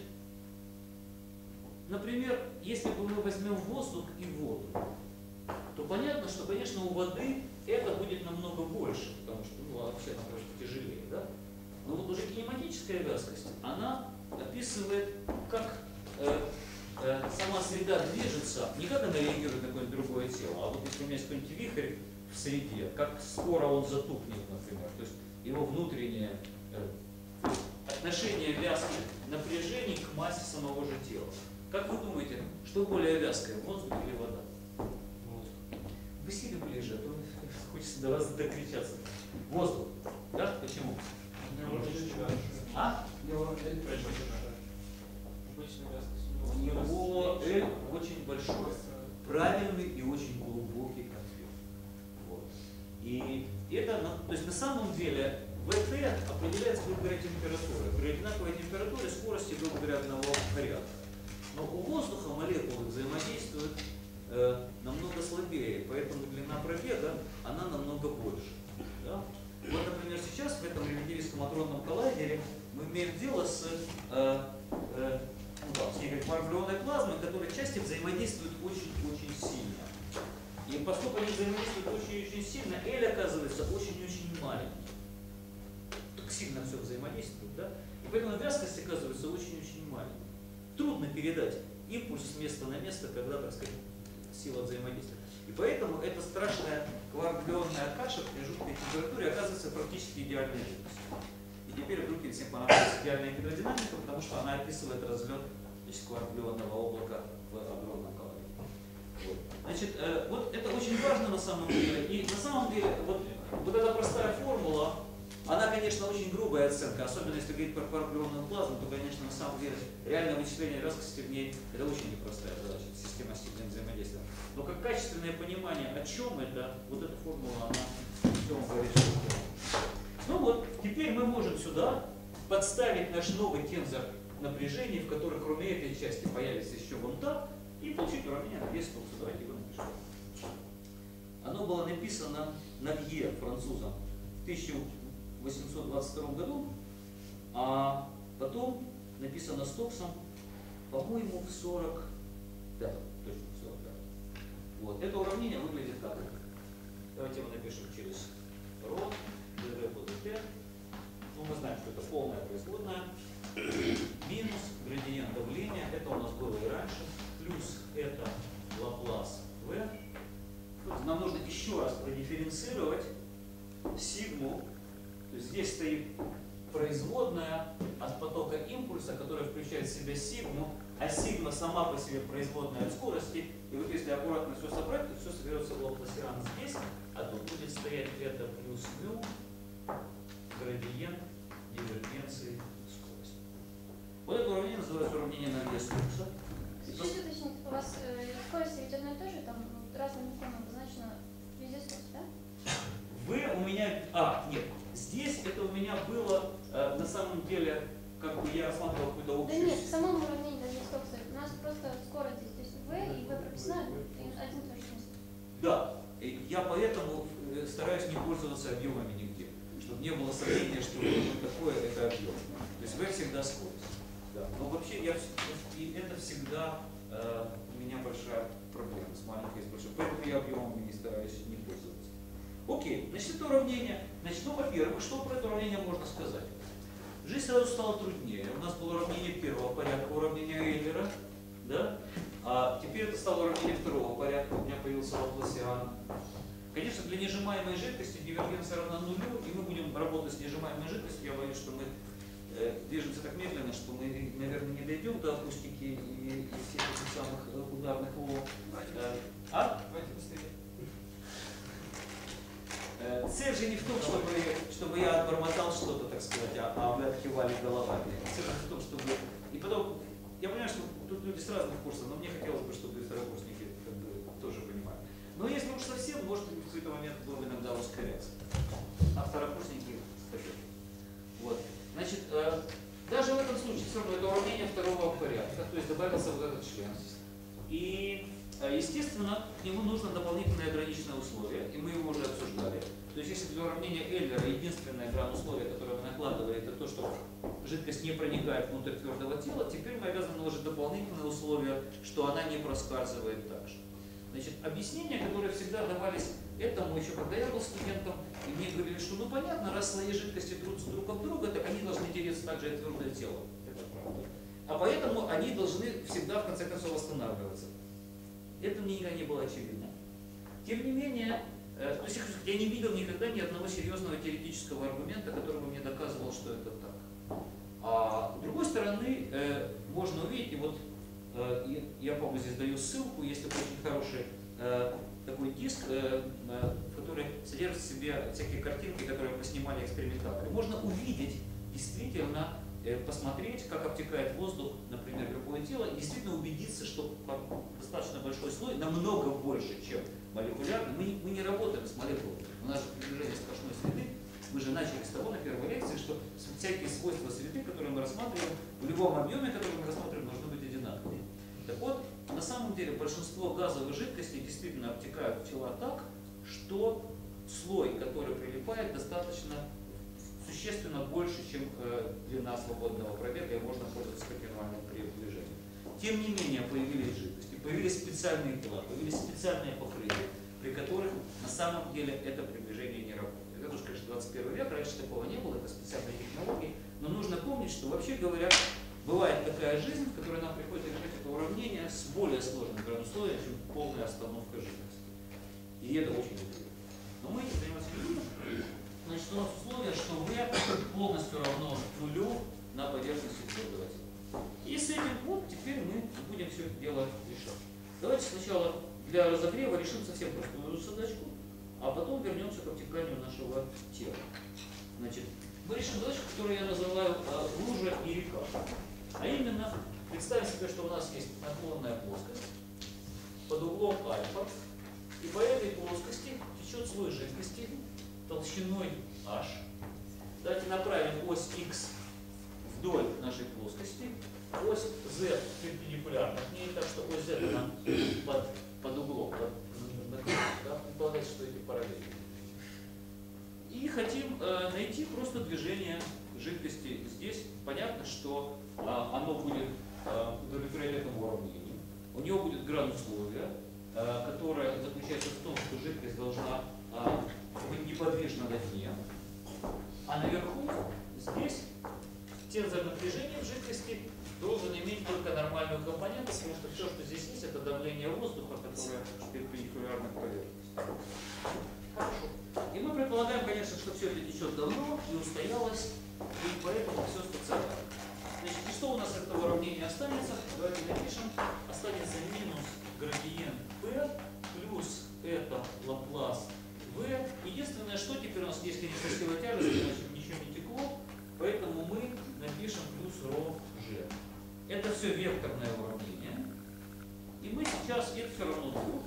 например, если бы мы возьмем воздух и воду, то понятно, что, конечно, у воды это будет намного больше, потому что ну, вообще она просто тяжелее. Да? Но вот уже кинематическая вязкость, она описывает, как э, э, сама среда движется, не как она реагирует на какое-нибудь другое тело, а вот если у меня есть какой-нибудь вихрь в среде, как скоро он затухнет, например. То есть его внутреннее э, отношение вязких напряжений к массе самого же тела. Как вы думаете, что более вязкое, воздух или вода? Вы сели ближе, а то хочется до вас докричаться. Воздух. Да? Почему? А? У него L очень большой, правильный и очень глубокий ответ. Вот. И это, то есть на самом деле ВТ определяется благодаря температуре. При одинаковой температуре скорости благодаря одного порядка. Но у воздуха молекулы взаимодействуют э, намного слабее, поэтому длина пробега она намного больше. Да? Вот, например, сейчас в этом релятивистском адронном коллайдере мы имеем дело с, э, э, ну, там, с некой морфлионной плазмой, которая части взаимодействуют очень-очень сильно. И поскольку они взаимодействуют очень-очень сильно, L оказывается очень-очень маленький. Так сильно все взаимодействует, да? И поэтому вязкость оказывается очень-очень маленькой. Трудно передать импульс с места на место, когда, так сказать, сила взаимодействия. И поэтому эта страшная коагулянная каша при жуткой температуре оказывается практически идеальной жидкостью. И теперь вдруг всем понадобится идеальная гидродинамика, потому что она описывает разлет коагулянного облака в огромном колориде. Вот. Значит, э, вот это очень важно на самом деле. И на самом деле вот, вот эта простая формула, она, конечно, очень грубая оценка, особенно если говорить про коагулянную плазму, то, конечно, на самом деле реальное вычисление вязкости в ней это очень непростая задача, система степени взаимодействия. Но как качественное понимание, о чем это, вот эта формула, она в чем говорит, что это. Ну вот, теперь мы можем сюда подставить наш новый тензор напряжений, в которых кроме этой части появится еще вон та, и получить уравнение на вес столбца. Давайте его напишем. Оно было написано Навье, французом, в тысяча восемьсот двадцать втором году, а потом написано Стоксом, по-моему, в сорок пятом. Точно в сорок пятом. Вот. Это уравнение выглядит как? Давайте его напишем через ρ, dv по dt. Ну, мы знаем, что это полная производная. Минус градиент давления, это у нас было и раньше, плюс это Лаплас v. Нам нужно еще раз продифференцировать сигму. То есть здесь стоит производная от потока импульса, которая включает в себя сигму, а сигма сама по себе производная от скорости. И вот если аккуратно все собрать, то все соберется в лапласиан здесь, а тут будет стоять это плюс мю, градиент дивергенции скорости. Вот это уравнение называется уравнение на вес Стокса. Чуть уточнить, у вас э, скорость ведь одно и то же, там разным иконом обозначено везде скорость, да? Вы у меня... А, нет. Здесь это у меня было, э, на самом деле, как бы я рассматривал какую-то общую... Да нет, в самом уравнении даже Стокса. У нас просто скорость здесь, то есть v и v прописано один и тот же смысл. Да. Я поэтому стараюсь не пользоваться объемами нигде. Чтобы не было сомнения, что такое это объем. То есть v всегда скорость. Да. Но вообще я, и это всегда э, у меня большая проблема с маленькой и с большой. Поэтому я объемами не стараюсь не пользоваться. Окей, значит, это уравнение. Значит, ну, во-первых, что про это уравнение можно сказать? Жизнь сразу стала труднее. У нас было уравнение первого порядка, уравнение Эйлера, да? А теперь это стало уравнение второго порядка, у меня появился Лапласиан. Конечно, для нежимаемой жидкости дивергенция равна нулю, и мы будем работать с нежимаемой жидкостью. Я боюсь, что мы э, движемся так медленно, что мы, наверное, не дойдем до акустики и, и всех этих самых ударных волн. Э, а? Давайте быстрее. Цель же не в том, чтобы, чтобы я отбормотал что-то, так сказать, а, а вы откивали головами. Цель же в том, чтобы... И потом, я понимаю, что тут люди с разных курсов, но мне хотелось бы, чтобы и второкурсники как бы, тоже понимали. Но если уж совсем, может в какой-то момент будем иногда ускоряться. А второкурсники спасибо. Вот. Значит, э, даже в этом случае все равно это уравнение второго порядка, то есть добавился вот этот член. И естественно, к нему нужно дополнительное ограниченное условие, и мы его уже обсуждали. То есть, если для уравнения Эйлера единственное гран-условие, которое мы накладывали, это то, что жидкость не проникает внутрь твердого тела, теперь мы обязаны наложить дополнительное условие, что она не проскальзывает так же. Значит, объяснения, которые всегда давались этому, еще когда я был студентом, и мне говорили, что ну понятно, раз слои жидкости трутся друг об друга, так они должны тереться также и твердое тело. Это правда. А поэтому они должны всегда, в конце концов, восстанавливаться. Это мне никогда не было очевидно. Тем не менее, э, то есть, я не видел никогда ни одного серьезного теоретического аргумента, который бы мне доказывал, что это так. А с другой стороны, э, можно увидеть, и вот э, я, по-моему, здесь даю ссылку, есть такой очень хороший э, такой диск, э, э, который содержит в себе всякие картинки, которые мы снимали экспериментаторы. Можно увидеть действительно, посмотреть, как обтекает воздух, например, в любое тело, и действительно убедиться, что достаточно большой слой, намного больше, чем молекулярный. Мы не, мы не работаем с молекулами. У нас же приближение сплошной среды. Мы же начали с того на первой лекции, что всякие свойства среды, которые мы рассматриваем, в любом объеме, который мы рассматриваем, должны быть одинаковыми. Так вот, на самом деле большинство газовых жидкостей действительно обтекают в тела так, что слой, который прилипает, достаточно существенно больше, чем э, длина свободного пробега, и можно пользоваться континуальным приближением. Тем не менее, появились жидкости, появились специальные тела, появились специальные покрытия, при которых на самом деле это приближение не работает. Это уж, конечно, двадцать первый век, раньше такого не было, это специальные технологии, но нужно помнить, что вообще говоря, бывает такая жизнь, в которой нам приходится решать это уравнение с более сложным гран-условием, чем полная остановка жидкости. И это очень интересно. Но мы этим заниматься не будем. Значит, у нас условие, что V полностью равно нулю на поверхности исследователя. И с этим вот теперь мы будем все это дело решать. Давайте сначала для разогрева решим совсем простую задачку, а потом вернемся к обтеканию нашего тела. Значит, мы решим задачку, которую я называю э, лужа и река. А именно, представим себе, что у нас есть наклонная плоскость под углом альфа, и по этой плоскости течет слой жидкости толщиной h. Давайте направим ось x вдоль нашей плоскости, ось z перпендикулярна к ней, так что ось z она под, под углом, под, да, предполагается, что эти параллели. И хотим э, найти просто движение жидкости здесь. Понятно, что э, оно будет э, удовлетворять этому уравнению. У него будет градус условия, э, которое заключается в том, что жидкость должна э, быть неподвижна на дне. А наверху, здесь, тензор напряжения в жидкости должен иметь только нормальную компоненту, потому что все, что здесь есть, это давление воздуха, которое перпендикулярно к поверхности. Хорошо. И мы предполагаем, конечно, что все это течет давно и устоялось, и поэтому все стационарно. Значит, и что у нас от этого уравнения останется? Давайте напишем. Останется минус градиент P плюс это Лаплас V. Единственное, что теперь у нас есть, конечно, сила тяжести, значит ничего не текло, поэтому мы напишем плюс ρ G. Это все векторное уравнение. И мы сейчас x все равно двум.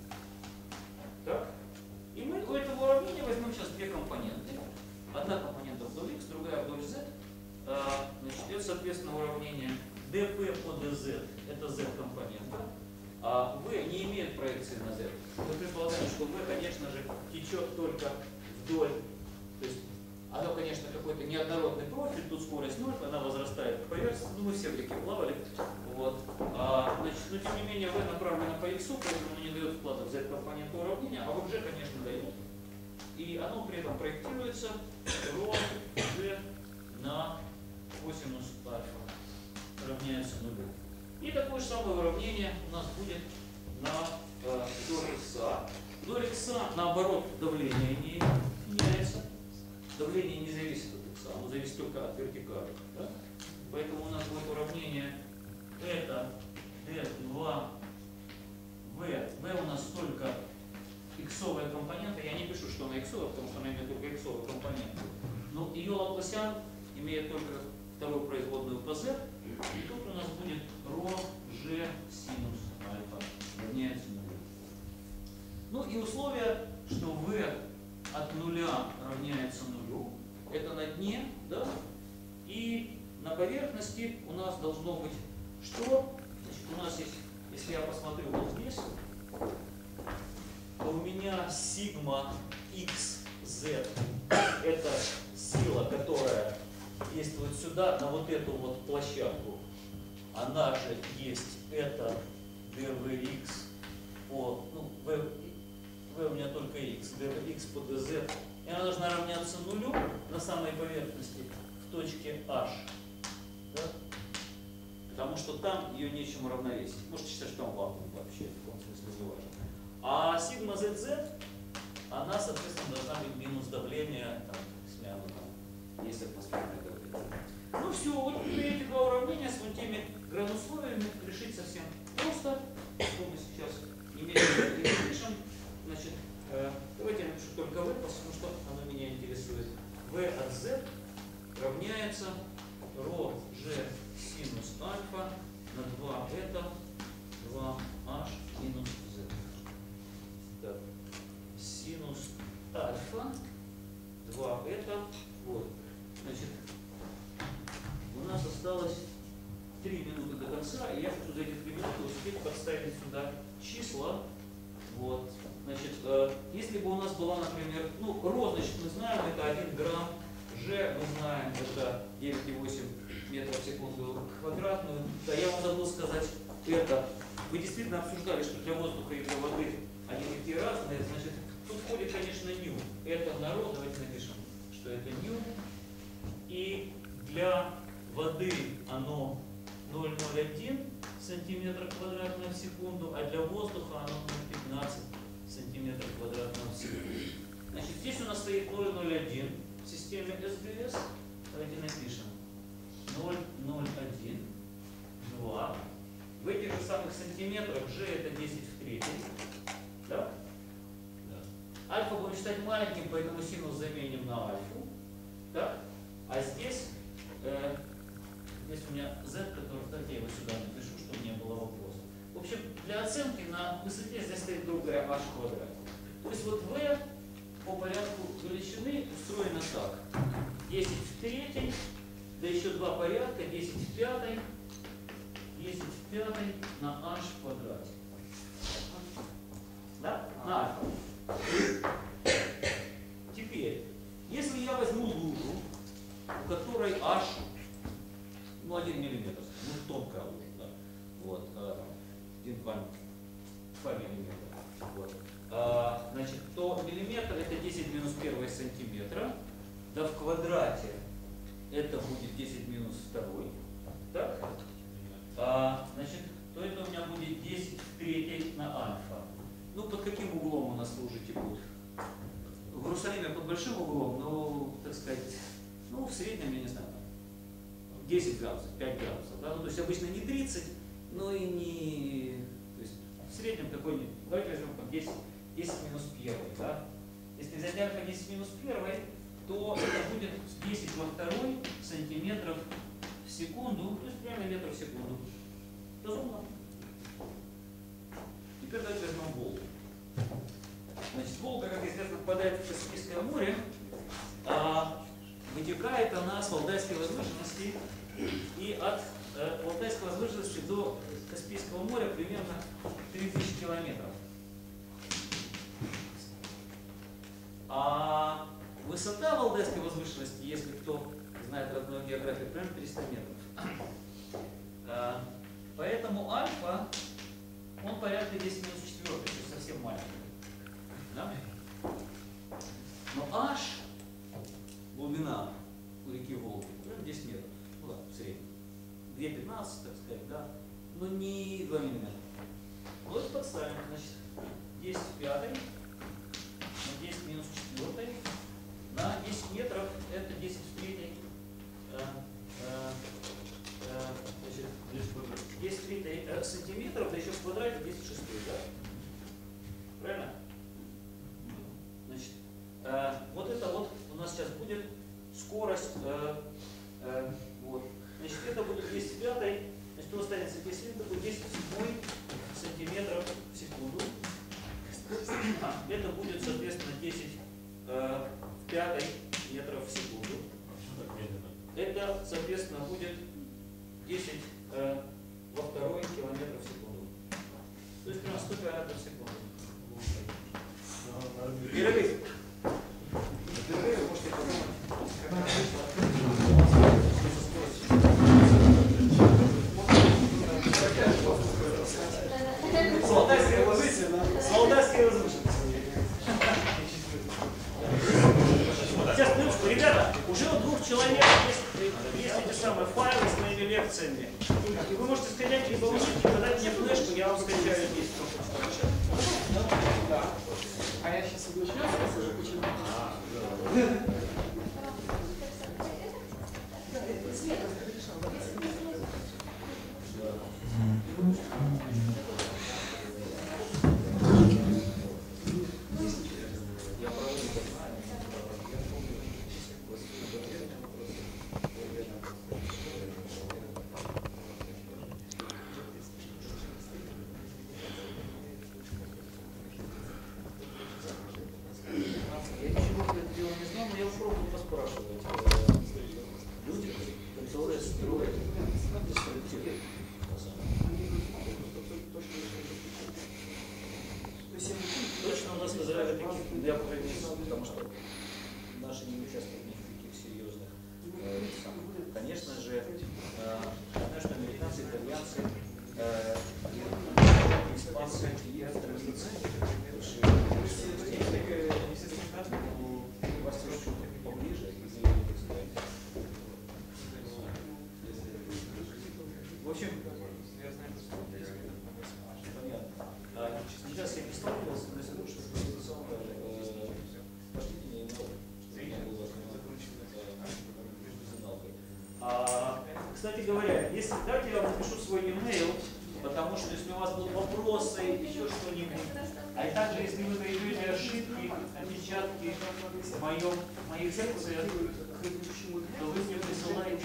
Так. И мы у этого уравнения возьмем сейчас две компоненты. Одна компонента вдоль x, другая вдоль z. А, значит, это, соответственно, уравнение dp по dz. Это z-компонента. А v не имеет проекции на z. Мы предполагаем, что v, конечно же, течет только вдоль. То есть оно, конечно, какой-то неоднородный профиль, тут скорость ноль, она возрастает к поверхности. Ну, мы все в реке плавали. Вот. А, значит, но тем не менее v направлено по x, поэтому не дает вклада в z-компоненту уравнения, а в g, конечно, дает. И оно при этом проектируется ρ g на косинус альфа равняется нулю. И такое же самое уравнение у нас будет на э, вдоль x. Вдоль x, наоборот, давление не меняется. Давление не зависит от x, оно зависит только от вертикали. Да? Поэтому у нас будет уравнение это d два v. v у нас только иксовая компонента. Я не пишу, что она иксовая, потому что она имеет только иксовую компоненту. Но ее лапласиан имеет только вторую производную по z. И тут у нас будет ρ g синус альфа равняется нулю. Ну и условие, что v от нуля равняется нулю, это на дне, да? И на поверхности у нас должно быть что? Значит, у нас есть, если я посмотрю вот здесь, то у меня сигма xz это сила, которая действует сюда, на вот эту вот площадку. Она же есть это dvx по, ну, v, v у меня только x, dvx по dz, и она должна равняться нулю на самой поверхности в точке h. Да? Потому что там ее нечем уравновесить. Можете считать, что там вакуум вообще, в каком смысле не важно. А сигма zz, она, соответственно, должна быть минус давление, там, если оно там есть атмосферное давление. Ну все, вот эти два уравнения с вот теми градусловиями решить совсем просто. Что мы сейчас немедленно пишем. Значит, э, давайте я напишу только v, потому что оно меня интересует. v от z равняется ρ g синус альфа на два это два h минус z. Так. Синус альфа два это вот. Значит, у нас осталось три минуты до конца, и я хочу за эти три минуты успеть подставить сюда числа. Вот. Значит, э, если бы у нас была, например, ну, ρ, значит, мы знаем, это один грамм, g мы знаем, это девять и восемь метров в секунду квадратную. Да, я вам забыл сказать это. Вы действительно обсуждали, что для воздуха и для воды они такие разные. Значит, тут входит, конечно, ню. Это на ρ, давайте напишем, что это ню. И для воды оно ноль целых ноль один сантиметра квадратных в секунду, а для воздуха оно ноль целых пятнадцать сантиметров квадратного в секунду. Значит, здесь у нас стоит ноль ноль один в системе эс гэ эс. Давайте напишем ноль ноль один, два. В этих же самых сантиметрах g это десять в третьей. Да? Да. Альфа будем считать маленьким, поэтому синус заменим на альфу. Да? А здесь, э, здесь у меня z, который, давайте я его сюда напишу, чтобы не было вопросов. В общем, для оценки на высоте здесь стоит другая h квадрат. То есть вот v по порядку величины устроено так. десять в третьей, да еще два порядка, десять в пятой, десять в пятой на h в квадрате. Да? На альфа. Теперь, если я возьму лужу, у которой h, ну, один миллиметр, ну, тонкая лужа, да, вот, один-два миллиметра, вот, а, значит, то миллиметр это десять минус первого сантиметра, да, в квадрате это будет десять минус второй, так, а, значит, то это у меня будет десять в третьей на альфа. Ну, под каким углом у нас лужи текут? В Иерусалиме под большим углом, ну, так сказать, ну, в среднем, я не знаю, десять градусов, пять градусов, да, ну, то есть обычно не тридцать, но и не, то есть в среднем какой-нибудь, давайте возьмем там десять, десять минус первый, да. Если взять альфа десять минус первый, то это будет десять во второй сантиметров в секунду, то есть прямо метров в секунду. Разумно? Теперь давайте возьмем Волгу. Значит, Волга, как известно, впадает в Каспийское море, а вытекает она с Валдайской возвышенности, и от э, Валдайской возвышенности до Каспийского моря примерно три тысячи километров. А высота Валдайской возвышенности, если кто знает родную географию, примерно триста метров. А, поэтому альфа, он порядка десять минус четыре, то есть совсем маленький. Да? Но h, глубина у реки Волги, примерно десять метров, ну да, в среднем. две пятнадцать, так сказать, да, но не два миллиметра. Вот подставим, значит, десять в пятой на десять минус четыре на десять метров, это десять в третьей, э, э, э, значит, десять в третьей э, сантиметров, да еще в квадрате десять в шестой, да? Правильно? Значит, э, вот это вот у нас сейчас будет скорость, э, э, вот, значит, это будет десять в пятой, значит, у нас останется десять, это будет десять в седьмой сантиметров в секунду. А, это будет, соответственно, десять э, в пятой метров в секунду. Это, соответственно, будет десять э, во второй километров в секунду. То есть прямо сто километров в секунду. Перерыв. Перерыв вы можете подумать, Солдатская возвышенность. Солдатская возвышенность. Сейчас, минутку, ребята, уже у двух человек есть, есть эти самые файлы с моими лекциями. И вы можете скачать либо у них, либо дать мне флешку, я вам скачаю здесь. Да. А я сейчас обучаюсь, скажу, почему. Я программист, потому что наши не участвуют ни в каких серьезных. Э, конечно же, э, знаю, что американцы, итальянцы, э, испанцы и австралийцы. У вас чуть поближе, в общем, понятно. Сейчас я представлюсь, кстати говоря, если дать, я вам напишу свой e-mail, потому что если у вас будут вопросы, еще что-нибудь, а также если вы найдете ошибки, опечатки в моем, в моих секциях, то вы мне присылаете.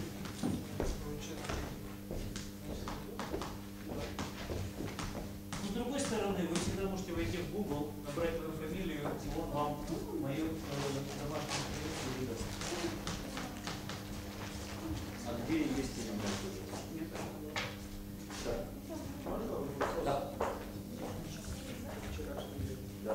Но с другой стороны, вы всегда можете войти в Google, набрать мою фамилию, и он вам мою домашнюю страницу выдаст. А где есть или нет? Да. Да. Да.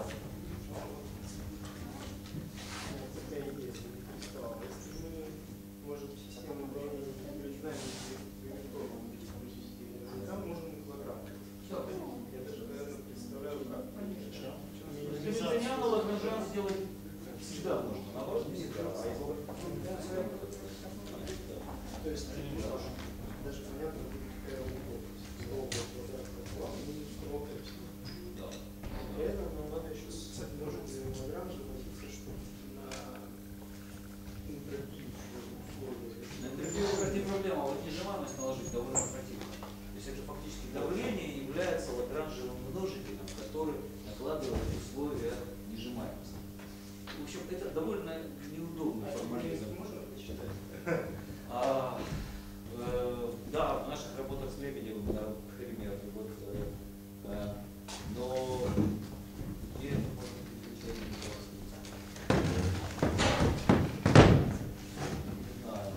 Такая идея представила. Если мы можем систему управления знаний виртуального физического, там можем килограмм. Я даже, наверное, представляю, как. Если аналог Лагранж сделать всегда можно, наоборот не всегда. То есть даже понятно, какая область квадратного плана, да. При этом нам надо еще с множителем Лагранжа носиться, чтобы на энтропию условия. На энтропию не проблема, а вот нежимаемость наложить довольно противно. То есть это фактически давление является Лагранжевым множителем, который накладывает условия нежимаемости. В общем, это довольно неудобный формализм. Можно посчитать? А, э, да, в наших работах с Лебедевым, например, вот, э, э, но где это можно переключать? Не знаю.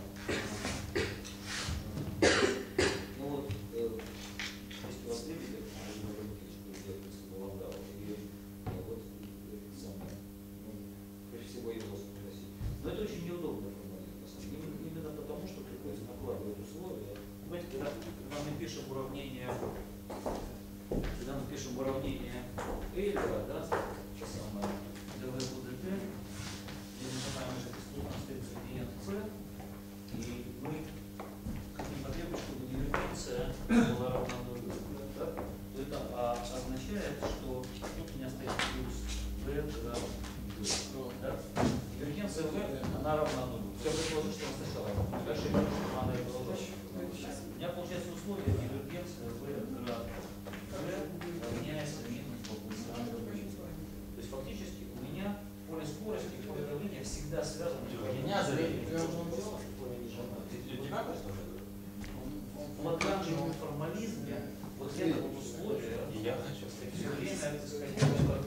Ну вот, э, если у вас Лебедев, можно выключить, делать, если бы вам дал, и э, вот это самое, ну, прежде всего его спросить. Но это очень неудобно. Именно потому, что приходится накладывать условия. Понимаете, когда, когда мы пишем уравнение, когда мы пишем уравнение Эйлера, да, то самое дв будет t, и нажимаем наш градиент c, и мы хотим потребовать, чтобы дивергенция была равна нулю, да, то это а, означает, что тут у меня стоит плюс v равно d, да? Дивергенция v, она равна нулю. Я предположу, что он сначала дальше я вижу, что она и положила. У меня получается условие дивергенция v град v равняется минус полпульса. То есть фактически у меня поле скорости и поле давления всегда связаны с в лагранжевом формализме вот это вот условие все время сходило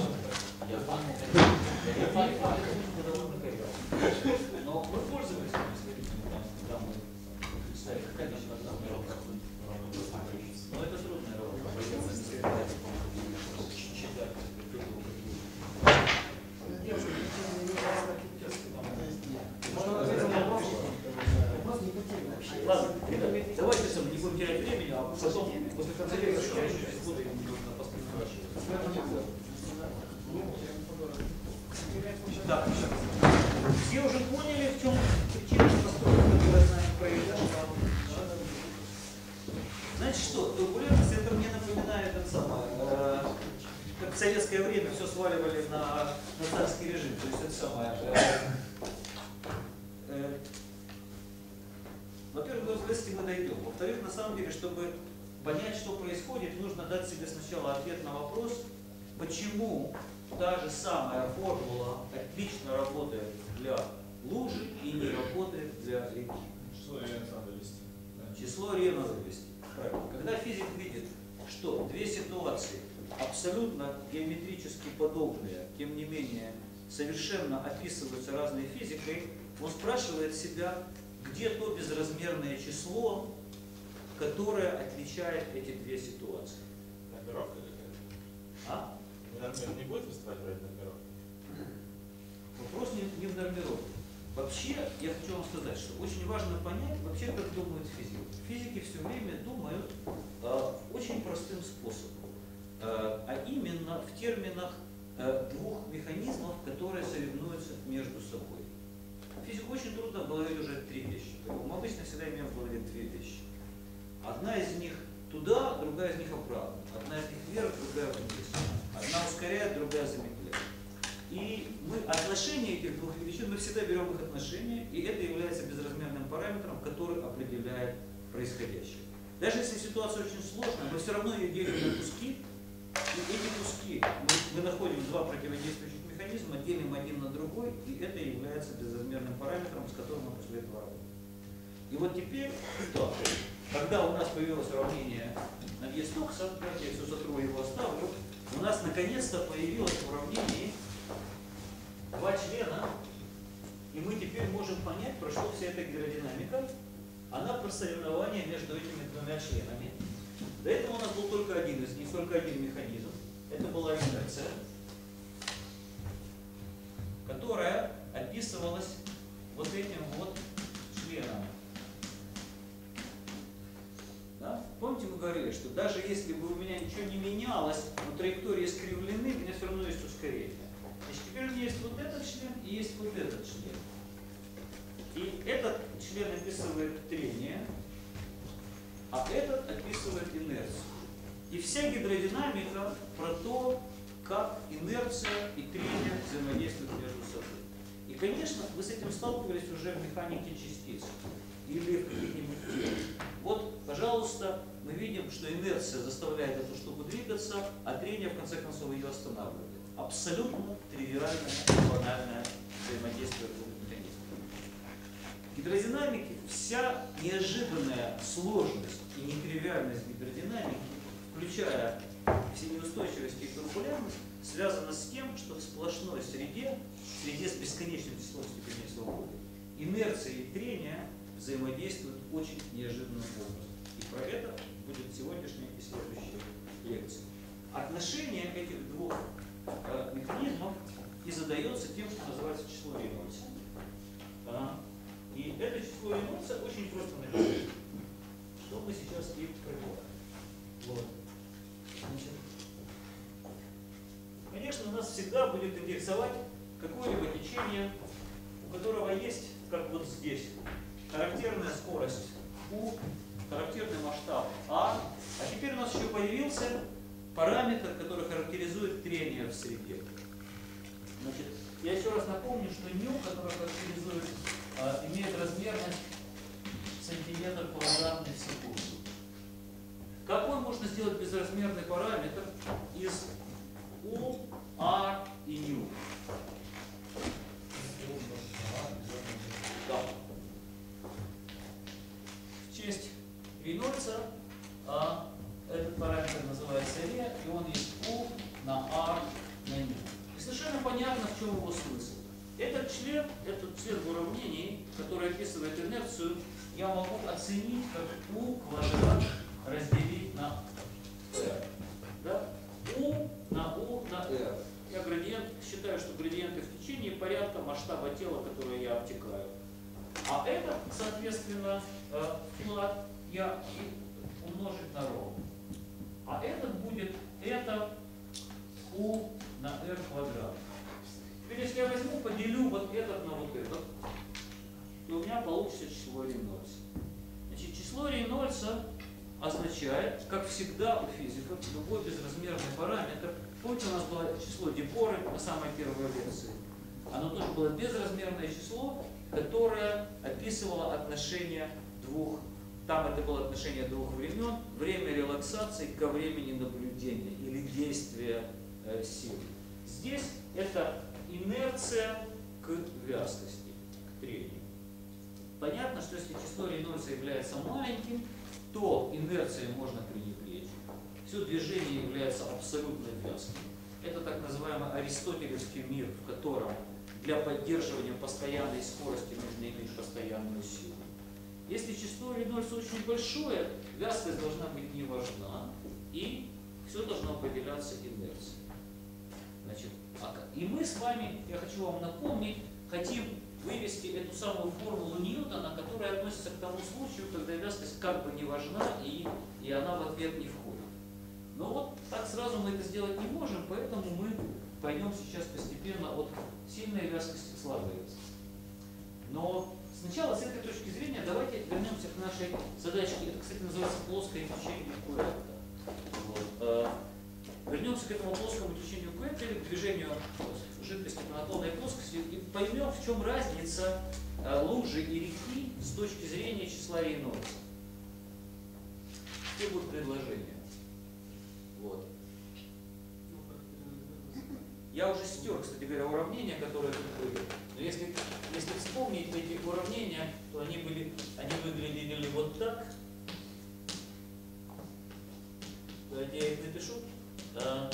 но мы пользовались когда мы представили, конечно, но это трудная работа. Ладно, давайте не будем терять времени, а потом после конца лекции я еще здесь буду и нужно поспрашивать. Да, все уже поняли, в чем причина постройки, которая с нами произошла. Знаете что, турбулентность это мне напоминает это самое, э, как в советское время все сваливали на, на царский режим. То есть это самое. Э, э, во-первых, до известности мы дойдем. Во-вторых, на самом деле, чтобы понять, что происходит, нужно дать себе сначала ответ на вопрос, почему та же самая формула отлично работает для лужи и не работает для реки. Число Ре надо ввести. Число Ре надо ввести. Правильно. Когда физик видит, что две ситуации абсолютно геометрически подобные, тем не менее совершенно описываются разной физикой, он спрашивает себя, где то безразмерное число, которое отличает эти две ситуации. Нормировка какая-то? А? Не будет выступать вроде нормировки? Вопрос не, не в нормировке. Вообще, я хочу вам сказать, что очень важно понять, вообще, как думают физики. Физики все время думают э, очень простым способом, э, а именно в терминах э, двух механизмов, которые соревнуются между собой. Физику очень трудно в голове держать три вещи. Мы обычно всегда имеем в голове две вещи. Одна из них туда, другая из них обратно. Одна из них вверх, другая вниз. Одна ускоряет, другая замедляет. И мы отношения этих двух величин, мы всегда берем их отношения, и это является безразмерным параметром, который определяет происходящее. Даже если ситуация очень сложная, мы все равно ее делим на куски, и эти куски мы, мы находим два противодействующих механизма, делим один на другой, и это является безразмерным параметром, с которым мы после этого работаем. И вот теперь, да, когда у нас появилось уравнение на вес Стокса, я все сотру и его оставлю, у нас наконец-то появилось в уравнении два члена, и мы теперь можем понять, про что вся эта гидродинамика. Она про соревнование между этими двумя членами. До этого у нас был только один из них, только один механизм. Это была инерция, которая описывалась вот этим вот членом. Да? Помните, мы говорили, что даже если бы у меня ничего не менялось, но траектории искривлены, у меня все равно есть ускорение. Значит, теперь у меня есть вот этот член и есть вот этот член. И этот член описывает трение, а этот описывает инерцию. И вся гидродинамика про то, как инерция и трение взаимодействуют между собой. И, конечно, вы с этим сталкивались уже в механике частиц или в каких-нибудь телах. Вот, пожалуйста, мы видим, что инерция заставляет эту штуку двигаться, а трение, в конце концов, ее останавливает. Абсолютно тривиальное, банальное взаимодействие двух механизмов. В гидродинамике вся неожиданная сложность и нетривиальность гидродинамики, включая все неустойчивости и турбулентность, связана с тем, что в сплошной среде, среде с бесконечным числом степеней свободы, инерция и трение взаимодействуют очень неожиданным образом. И про это будет сегодняшняя и следующая лекция. Отношение этих двух э, механизмов и задается тем, что называется число Рейнольдса. А, и это число Рейнольдса очень просто написано, что мы сейчас и пробиваем. Вот. Значит, конечно, нас всегда будет интересовать какое-либо течение, у которого есть, как вот здесь, характерная скорость U, характерный масштаб А, а теперь у нас еще появился параметр, который характеризует трение в среде. Значит, я еще раз напомню, что ню, который характеризует, а, имеет размерность сантиметр квадратный в секунду. Какой можно сделать безразмерный параметр из U, A и ню? Да. В честь Рейнольдса а, этот параметр называется Ре, и он есть U на R на ню. И совершенно понятно, в чем его смысл. Этот член, этот член в уравнении, который описывает инерцию, я могу оценить как U квадрат разделить на R. Да? U на U на R. Я градиент, считаю, что градиенты в течение порядка масштаба тела, которое я обтекаю. А это, соответственно, флат я умножить на ρ. А этот будет это U на R квадрат. Теперь, если я возьму, поделю вот этот на вот этот, то у меня получится число Рейнольдса. Значит, число Рейнольдса означает, как всегда у физиков, любой безразмерный параметр. Помните, у нас было число Деборы на самой первой лекции. Оно тоже было безразмерное число, которое описывало отношение двух, там это было отношение двух времен, время релаксации ко времени наблюдения или действия э, силы. Здесь это инерция к вязкости, к трению. Понятно, что если число Рейнольдса является маленьким, то инерцией можно пренебречь. Все движение является абсолютно вязким. Это так называемый аристотелевский мир, в котором для поддерживания постоянной скорости нужно иметь постоянную силу. Если число Рейнольдса очень большое, вязкость должна быть не важна, и все должно определяться инерцией. Значит, и мы с вами, я хочу вам напомнить, хотим вывести эту самую формулу Ньютона, которая относится к тому случаю, когда вязкость как бы не важна, и, и она в ответ не входит. Но вот так сразу мы это сделать не можем, поэтому мы пойдем сейчас постепенно от сильной вязкости к слабой вязкости. Но сначала, с этой точки зрения, давайте вернемся к нашей задачке. Это, кстати, называется плоское течение Куэрта. Вот. Вернемся к этому плоскому течению Куэрта, к движению жидкости по наклонной плоскости, и поймем, в чем разница лужи и реки с точки зрения числа Рейнольдса. какие будут предложения. Вот. Ну, как переносится. Я уже стер, кстати говоря, уравнения, которые тут были. Но если, если вспомнить эти уравнения, то они были, они выглядели вот так. Давайте я их напишу. А,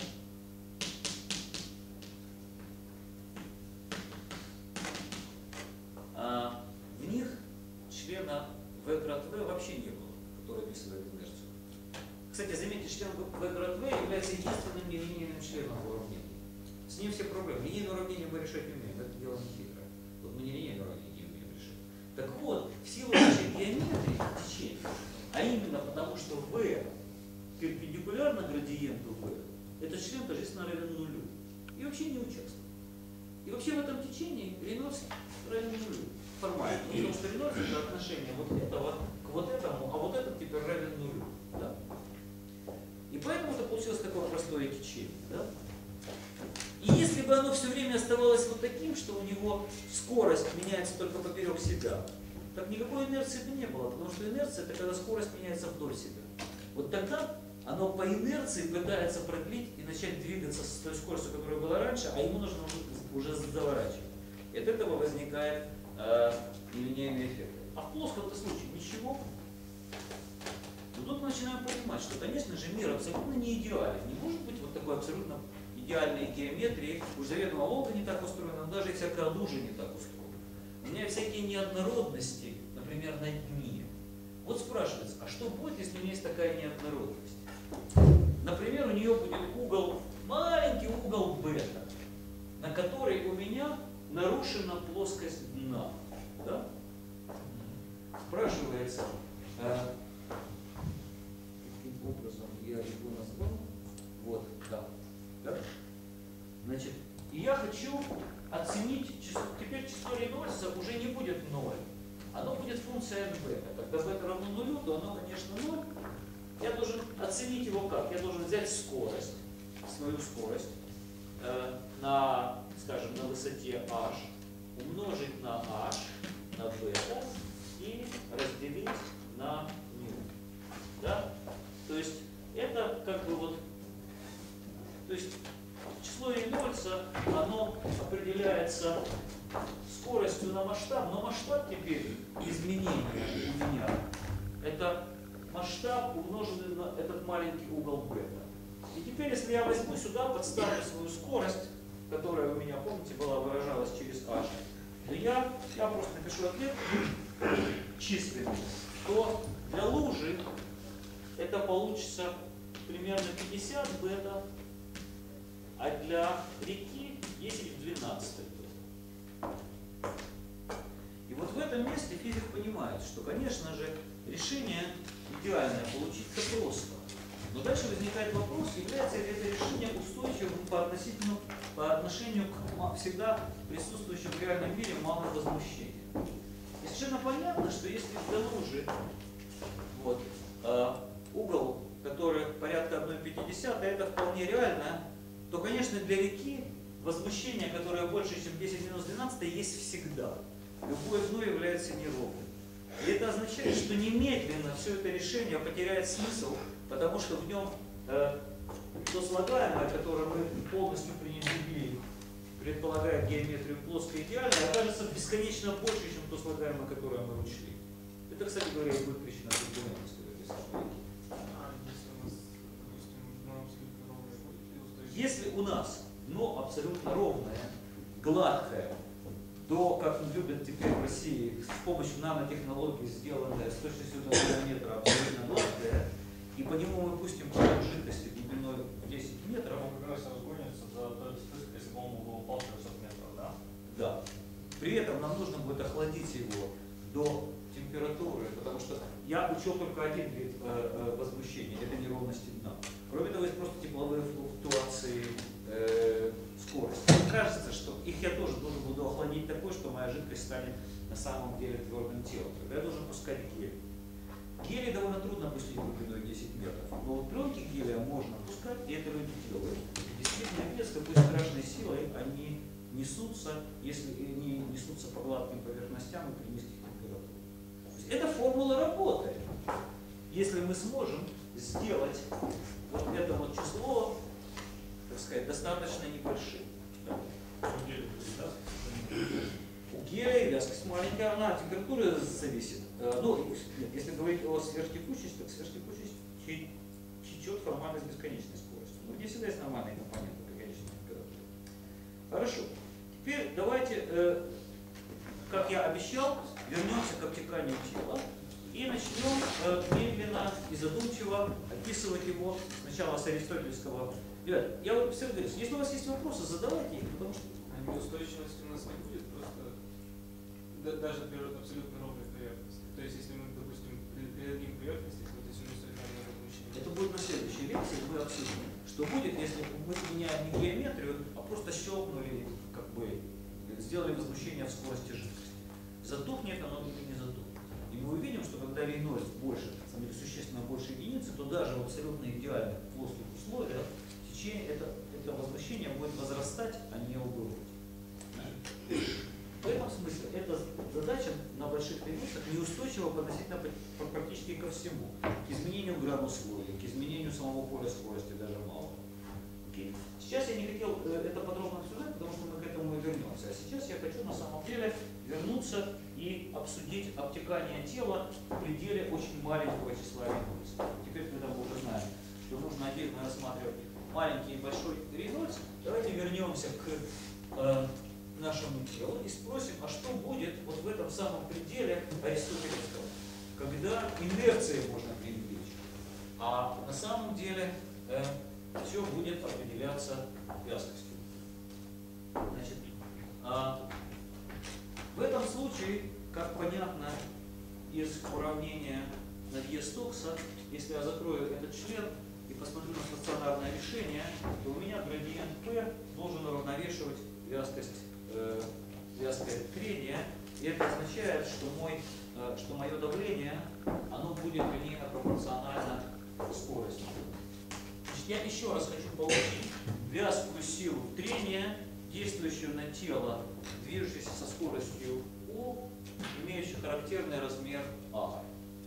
а, в них члена v град v вообще не было, который описывает инерцию. Кстати, заметьте, член v град v является единственным нелинейным членом уравнения. С ним все проблемы. Линейное уравнение мы решать не умеем, это дело не хитрое. Вот мы не линейное уравнение не умеем решать. Так вот, в силу нашей геометрии течения, а именно потому, что v перпендикулярно градиенту v, этот член тождественно равен нулю. И вообще не участвует. И вообще в этом течении Рейнольдс равен нулю. Формально. Потому что Рейнольдс это отношение вот этого к вот этому, а вот этот теперь равен нулю. Да? И поэтому это получилось такое простое течение. Да? И если бы оно все время оставалось вот таким, что у него скорость меняется только поперек себя, так никакой инерции бы не было, потому что инерция это когда скорость меняется вдоль себя. Вот тогда оно по инерции пытается продлить и начать двигаться с той скоростью, которая была раньше, а ему нужно уже заворачивать. И от этого возникает э, нелинейный эффект. А в плоском-то случае ничего. Но тут мы начинаем понимать, что, конечно же, мир абсолютно не идеален. Не может быть вот такой абсолютно идеальной геометрии. Уж заведомо Волга не так устроена, но даже и всякая лужа не так устроена. У меня всякие неоднородности, например, на дне. Вот спрашивается, а что будет, если у меня есть такая неоднородность? Например, у нее будет угол, маленький угол бета, на который у меня нарушена плоскость дна. Да? Спрашивается, э, каким образом я его назвал? Вот, да. да? Значит, и я хочу оценить число, теперь число Рейнольдса уже не будет ноль. Оно будет функция n бета. Когда бета равно нулю, то оно, конечно, ноль. Я должен оценить его как? Я должен взять скорость, свою скорость, э, на, скажем, на высоте h, умножить на h, на бета и разделить на μ. Да? То есть это как бы вот, то есть число Рейнольдса, оно определяется скоростью на масштаб, но масштаб теперь изменения у меня это масштаб, умноженный на этот маленький угол бета. И теперь, если я возьму сюда, подставлю свою скорость, которая у меня, помните, была выражалась через h, то я, я просто напишу ответ численный, то для лужи это получится примерно пятьдесят бета, а для реки десять в двенадцать бета. И вот в этом месте физик понимает, что, конечно же, решение идеальное получить-то просто. Но дальше возникает вопрос, является ли это решение устойчивым по, относительно, по отношению к всегда присутствующему в реальном мире малым возмущениям. И совершенно понятно, что если для лужи вот, э, угол, который порядка одна пятьдесят, это вполне реально, то, конечно, для реки возмущение, которое больше, чем десять минус двенадцать, есть всегда. Любое дно является неровным. И это означает, что немедленно все это решение потеряет смысл, потому что в нем э, то слагаемое, которое мы полностью пренебрегли, предполагает геометрию плоской идеальной, окажется бесконечно больше, чем то слагаемое, которое мы учли. Это, кстати говоря, и будет причина турбулентности в этой ситуации. А если у нас, допустим, дно абсолютно ровное, будет ли устойчивое? Если у нас дно абсолютно ровное, гладкое, то, как любят теперь в России, с помощью нанотехнологий сделанное с точностью до километра абсолютно гладкое, и по нему мы пустим поток жидкости глубиной десять метров. Он как раз разгонится до той вспышки, если бы он упал трехсот метров, да? Да. При этом нам нужно будет охладить его до температуры, потому что я учел только один вид э, э, возмущения, это неровности дна. Кроме того, есть просто тепловые флуктуации э, скорости. Мне кажется, что их я тоже должен буду охладить такой, что моя жидкость станет на самом деле твердым телом. Тогда я должен пускать гель. Гели довольно трудно пустить глубиной десять метров, но вот пленки гелия можно пускать, и это люди делают. Действительно, видят, с какой страшной силой они несутся, если они несутся по гладким поверхностям и при низких температурах. То есть эта формула работает. если мы сможем сделать вот это вот число, так сказать, достаточно небольшим. У геля вязкость маленькая, она от температуры зависит. Ну, нет, если говорить о сверхтекучести, так сверхтекучесть течет формально с бесконечной скоростью. Но здесь всегда есть нормальные компоненты при конечной температуре. Хорошо. Теперь давайте, э, как я обещал, вернемся к обтеканию тела и начнем э, медленно и задумчиво описывать его сначала с аристотельского. Ребят, я вот все говорю, если у вас есть вопросы, задавайте их, потому что А неустойчивости у нас не будет, просто да- даже при абсолютно ровной поверхности. То есть, если мы, допустим, при- придадим поверхности какое-то синусоидальное возмущение. это будет на следующей лекции, мы обсудим, что будет, если мы меняем не геометрию, а просто щелкнули, как бы, сделали возмущение в скорости жидкости. Затухнет оно или не затухнет. И мы увидим, что когда Рейнольдс больше, на самом деле, существенно больше единицы, то даже в абсолютно идеальных плоских условиях течение, это, это возмущение будет возрастать, а не убывать. В этом смысле эта задача на больших границах неустойчива относительно практически ко всему. К изменению градусловия, к изменению самого поля скорости даже мало. Окей. Сейчас я не хотел это подробно обсуждать, потому что мы к этому и вернемся. А сейчас я хочу на самом деле вернуться и обсудить обтекание тела в пределе очень маленького числа Рейнольдса. Теперь, когда мы уже знаем, что нужно отдельно рассматривать маленький и большой Рейнольдс, давайте вернемся к э, нашему телу и спросим, а что будет вот в этом самом пределе аристотелевского, когда инерции можно привлечь, а на самом деле э, все будет определяться вязкостью. Значит, а, в этом случае, как понятно из уравнения Навье-Стокса, если я закрою этот член и посмотрю на стационарное решение, то у меня градиент P должен уравновешивать вязкость, э, вязкое трение, и это означает, что, мой, э, что мое давление оно будет линейно пропорционально скорости. Значит, я еще раз хочу получить вязкую силу трения, действующую на тело, движущееся со скоростью U, имеющую характерный размер R.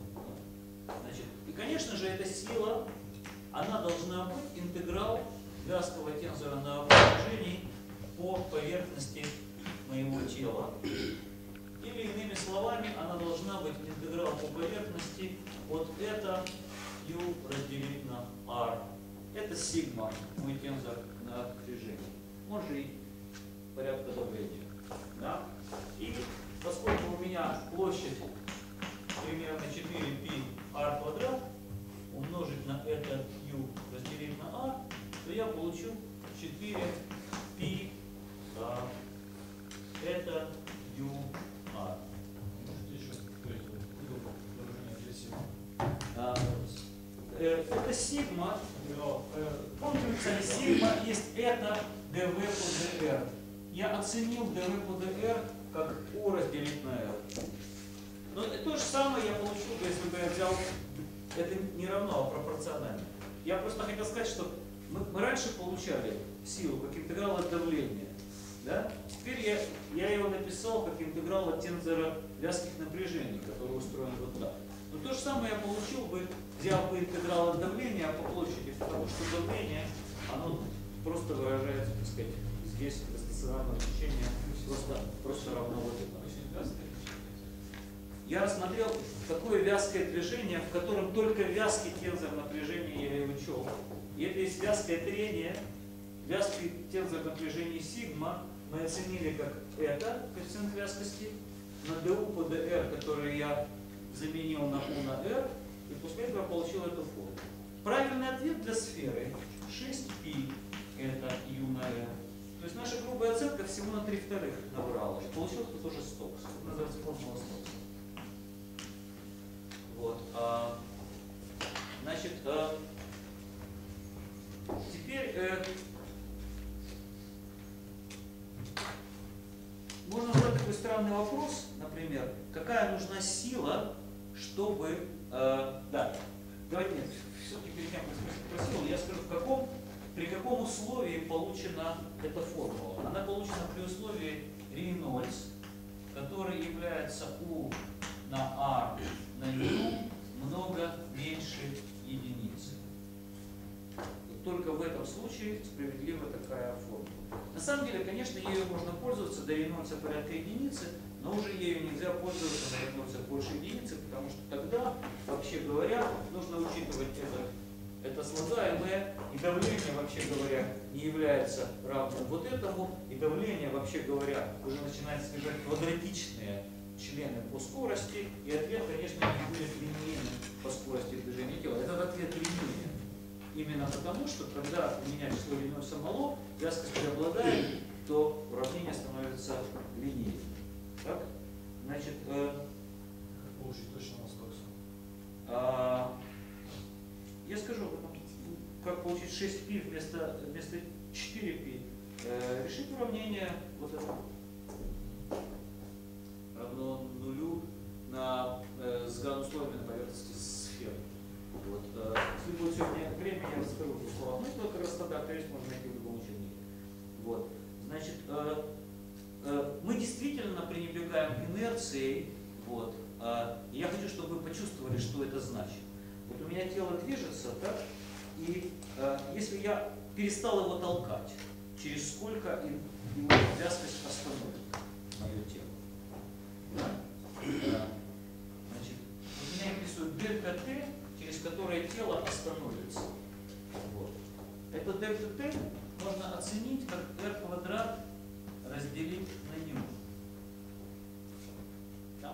Значит, и, конечно же, эта сила, она должна быть интеграл вязкого тензора на движений по поверхности моего тела. Или, иными словами, она должна быть интеграл по поверхности вот это U разделить на R. Это сигма, мой тензор на движении. Он же и порядка давления. Да? И поскольку у меня площадь примерно четыре пи r квадрат, умножить на это u разделить на r, то я получу четыре пи а, это u r. А, э, это сигма, помните, сигма есть это dv по dr. Я оценил dv по dr как u разделить на r. Но то же самое я получил, если бы я взял, это не равно, а пропорционально. Я просто хотел сказать, что мы, мы раньше получали силу как интеграл от давления. Да? Теперь я, я его написал как интеграл от тензора вязких напряжений, который устроен вот так. Но то же самое я получил бы, взял бы интеграл от давления по площади, потому что давление, оно просто выражается, так сказать, здесь это стационарное течение просто, просто равно вот этому. Я рассмотрел такое вязкое движение, в котором только вязкий тензор напряжения я его учел. И это есть вязкое трение, вязкий тензор напряжения сигма мы оценили как это, коэффициент вязкости, на du по dr, который я заменил на u на r, и после этого я получил эту формулу. Правильный ответ для сферы шесть пи это u на r. То есть наша грубая оценка всего на три вторых набрала. И получилось это тоже Стокс. Это называется формула Стокса. Вот. А, значит, а, теперь э, можно задать такой странный вопрос, например, какая нужна сила, чтобы... Э, да, давайте нет, все-таки перед тем, как спросил, я скажу, в каком, при каком условии получена эта формула. Она получена при условии Рейнольдс, который является U на R на U много меньше справедлива такая формула. На самом деле, конечно, ею можно пользоваться до Рейнольдса порядка единицы, но уже ею нельзя пользоваться на Рейнольдса больше единицы, потому что тогда, вообще говоря, нужно учитывать это, это слагаемое, и давление, вообще говоря, не является равным вот этому, и давление, вообще говоря, уже начинает содержать квадратичные члены по скорости, и ответ, конечно, не будет линейным по скорости движения тела. Этот ответ линейный. Именно потому, что когда у меня число Рейнольдса мало, вязкость преобладает, то уравнение становится линейным. Так? Значит, э, Получить точно настолько. а, я скажу, как получить шесть пи вместо, вместо четыре пи. Э, решить уравнение вот это равно нулю на э, сгану условиями на поверхности сферы. Вот, э, если будет сегодня время, я расскажу в словах. Ну, это как раз стандарт есть, можно найти в любом учебнике. Вот. Значит, э, э, мы действительно пренебрегаем инерцией. Вот, э, и я хочу, чтобы вы почувствовали, что это значит. Вот у меня тело движется, так, и э, если я перестал его толкать, через сколько его вязкость остановит мое тело. Да? Да. Значит, вот меня интересует дельта Т, через которое тело остановится. Вот. Это дельта Т можно оценить как R квадрат разделить на ню. Да?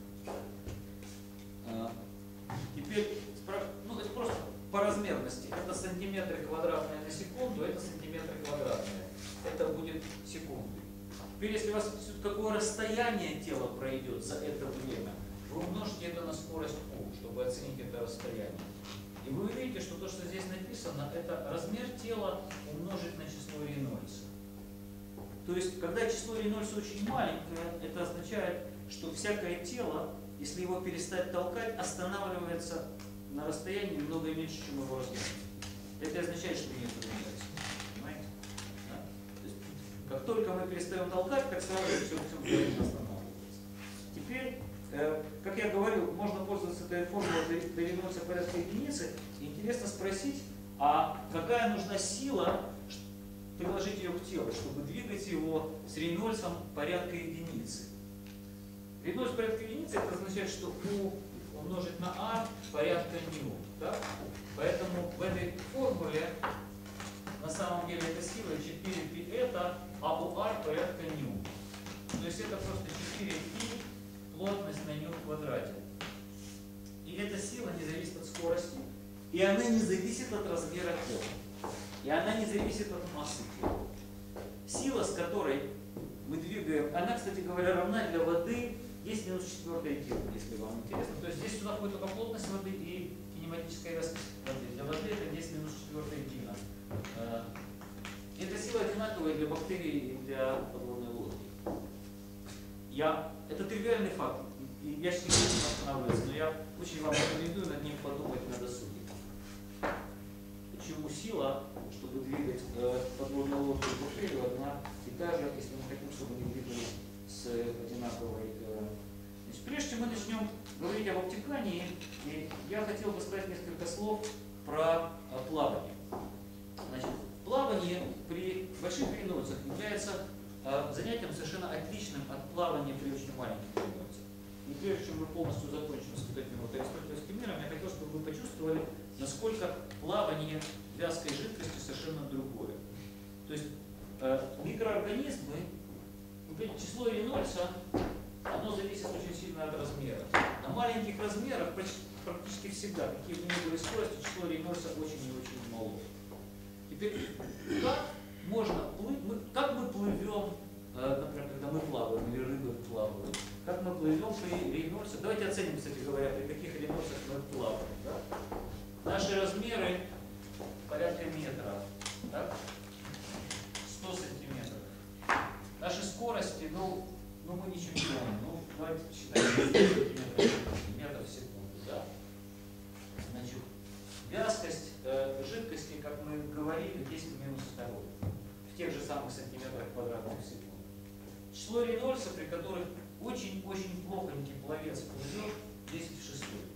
А, теперь, ну это просто по размерности. Это сантиметры квадратные на секунду, это сантиметры квадратные. Это будет секунды. Теперь, если вас интересует, какое расстояние тело пройдет за это время, вы умножите это на скорость u, чтобы оценить это расстояние. И вы увидите, что то, что здесь написано, это размер тела умножить на число Рейнольдса. То есть, когда число Рейнольдса очень маленькое, это означает, что всякое тело, если его перестать толкать, останавливается на расстоянии много меньше, чем его размер. Это означает, что нет изменяется. Понимаете? Да? То есть, как только мы перестаем толкать, так сразу все, все останавливается. Теперь, э, как я говорил, можно пользоваться этой формулой до Рейнольдса порядка единицы. Интересно спросить, а какая нужна сила приложить ее к телу, чтобы двигать его с Рейнольдсом порядка единицы? Рейнольдс порядка единицы это означает, что U умножить на А порядка ню. Да? Поэтому в этой формуле на самом деле эта сила четыре пи это, а у R порядка ню. То есть это просто четыре пи плотность на ню в квадрате. И эта сила не зависит от скорости, и она не зависит от размера тела. И она не зависит от массы тела. Сила, с которой мы двигаем, она, кстати говоря, равна для воды есть минус четвертая тела, если вам интересно. То есть здесь сюда входит только плотность воды и кинематическая вязкость воды. Для воды это есть минус четвертая тела. Эта сила одинаковая для бактерий и для подводной лодки. Я, это тривиальный факт. И я сейчас не буду останавливаться, но я очень вам рекомендую над ним подумать на досуге. Почему сила, чтобы двигать э, подводную лодку и бактерию, одна и та же, если мы хотим, чтобы они двигались с одинаковой. Э, значит, прежде чем мы начнем говорить об обтекании, я хотел бы сказать несколько слов про э, плавание. Значит, плавание при больших Рейнольдсах является э, занятием совершенно отличным от плавания при очень маленьких Рейнольдсах. И прежде чем мы полностью закончим с вот этим вот аристотелевским миром, я хотел, чтобы вы почувствовали, насколько плавание вязкой жидкости совершенно другое. То есть э, микроорганизмы, число Рейнольдса, оно зависит очень сильно от размера. На маленьких размерах почти, практически всегда, какие бы ни были скорости, число Рейнольдса очень и очень мало. Теперь, как можно плыть, мы, как мы плывем, э, например, когда мы плаваем или рыбы плавают, как мы плывем при Рейнольдсах? Давайте оценим, кстати говоря, при каких Рейнольдсах мы плаваем. Да? Наши размеры порядка метра, так? сто сантиметров. Наши скорости, ну, ну мы ничего не помним. Ну, давайте посчитаем сто сантиметров, метров в секунду. Да? Значит, вязкость э, жидкости, как мы говорили, десять в минус второй. В тех же самых сантиметрах квадратных в секунду. Число Рейнольдса, при которых очень-очень плохонький пловец плывет, десять в шестой.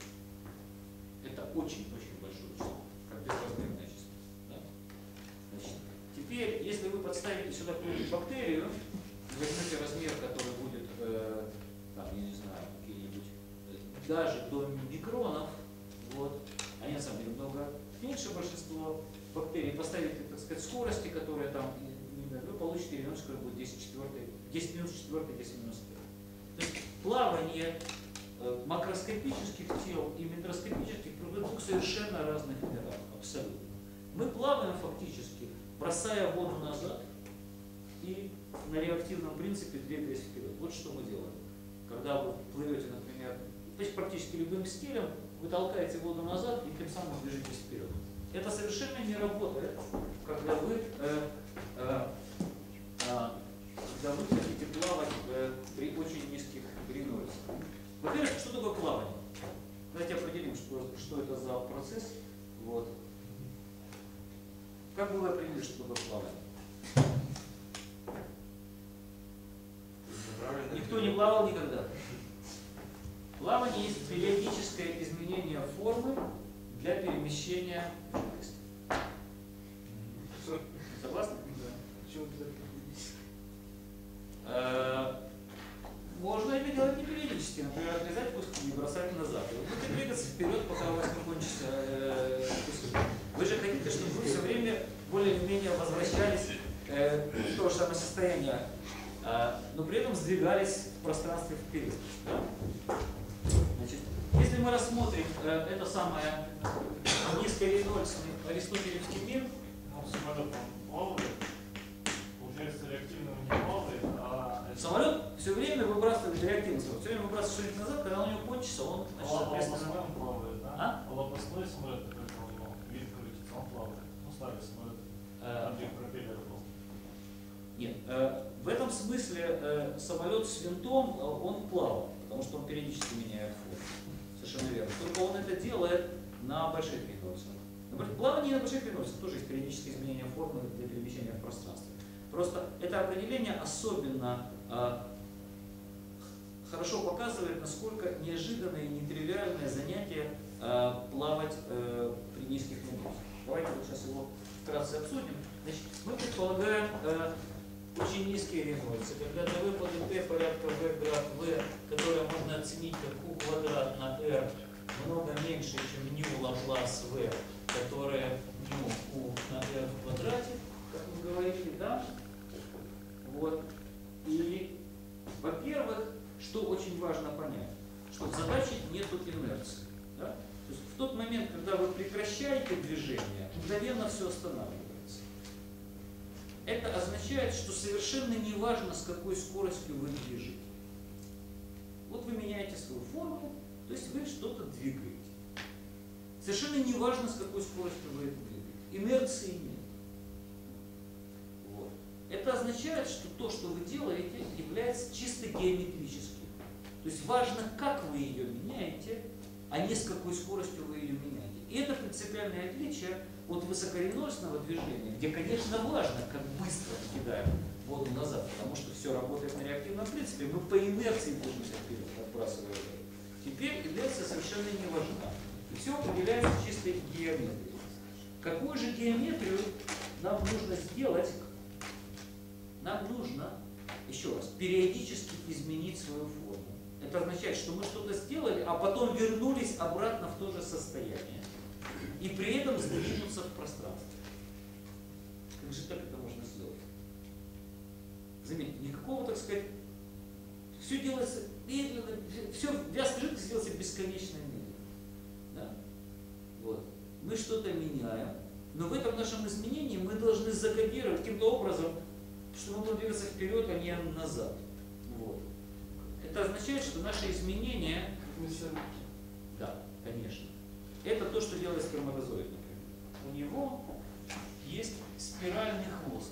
Это очень-очень большое число, как безразмерное число. Да? Значит, теперь, если вы подставите сюда какую-нибудь бактерию, возьмете размер, который будет, э, там, я не знаю, какие-нибудь, э, даже до микронов, вот, они на самом деле много меньше большинство бактерий, поставите, так сказать, скорости, которые там, вы получите элемент, который будет десять четвертый, десять минус четвертый, десять минус первый. То есть плавание э, макроскопических тел и микроскопических в двух совершенно разных мирах, абсолютно. Мы плаваем фактически, бросая воду назад и на реактивном принципе двигаясь вперед. Вот что мы делаем. Когда вы плывете, например, то есть практически любым стилем, вы толкаете воду назад и тем самым движетесь вперед. Это совершенно не работает, когда вы, э, э, э, когда вы хотите плавать э, при очень низких ренольсах. Во-первых, что такое плавание? Давайте определим, что, что это за процесс. Вот. Как бы вы определили, что такое плавание? Никто не плавал никогда. Плавание есть периодическое изменение формы для перемещения жидкости. Согласны? Почему обязательно периодически? Э, Можно это делать не периодически, например, отрезать куски и бросать назад. И вы будете двигаться вперед, пока у вас не кончится э, куски. Вы же хотите, чтобы вы все время более-менее возвращались э, в то же самое состояние, э, но при этом сдвигались в пространстве вперед. Да? Значит, если мы рассмотрим э, это самое низкоренольсный аристотелевский мир, Ну, самолет он плавает, получается, реактивно он не плавает, а... самолет все время выбрасывает реактивность, все время выбрасывает что-нибудь назад, когда у него кончится, он, значит, А соответственно... лопастной он плавает, да? А? А лопастной самолет, который у него вид крутится, он плавает. Ну, старый самолет, Э, там где пропеллер был. Нет, э, в этом смысле э, самолет с винтом, э, он плавает, потому что он периодически меняет форму. Совершенно верно. Только он это делает на больших ренольсах. Например, плавание на больших ренольсах тоже есть периодическое изменение формы для перемещения в пространстве. Просто это определение особенно э, хорошо показывает, насколько неожиданное и нетривиальное занятие э, плавать э, при низких ренольсах. Давайте вот сейчас его вкратце обсудим. Значит, мы предполагаем э, очень низкие ренольсы, когда дв по dt порядка v град v, которое можно оценить как u квадрат на r, много меньше, чем ню лаплас v, которое ню u на r в квадрате, как мы говорили, да? Вот. И, во-первых, что очень важно понять, что в задаче нету инерции. Да? То есть в тот момент, когда вы прекращаете движение, мгновенно все останавливается. Это означает, что совершенно не важно, с какой скоростью вы движете. Вот вы меняете свою форму, то есть вы что-то двигаете. Совершенно не важно, с какой скоростью вы это двигаете. Инерции нет. Вот. Это означает, что то, что вы делаете, является чисто геометрическим. То есть важно, как вы ее меняете, а не с какой скоростью вы ее меняете. И это принципиальное отличие от высокоренольсного движения, где, конечно, важно, как быстро мы кидаем воду назад, потому что все работает на реактивном принципе, мы по инерции движемся вперед, отбрасывая это. Теперь инерция совершенно не важна. И все определяется чистой геометрией. Какую же геометрию нам нужно сделать? Нам нужно, еще раз, периодически изменить свою форму. Это означает, что мы что-то сделали, а потом вернулись обратно в то же состояние. И при этом сдвинуться в пространстве. Как же так это можно сделать? Заметьте, никакого, так сказать, все делается медленно, все, вязкая жидкость делается бесконечно медленно. Да? Вот. Мы что-то меняем, но в этом нашем изменении мы должны закодировать каким-то образом, что мы будем двигаться вперед, а не назад. Вот. Это означает, что наши изменения... Да, конечно. Это то, что делает сперматозоид, например. У него есть спиральный хвост.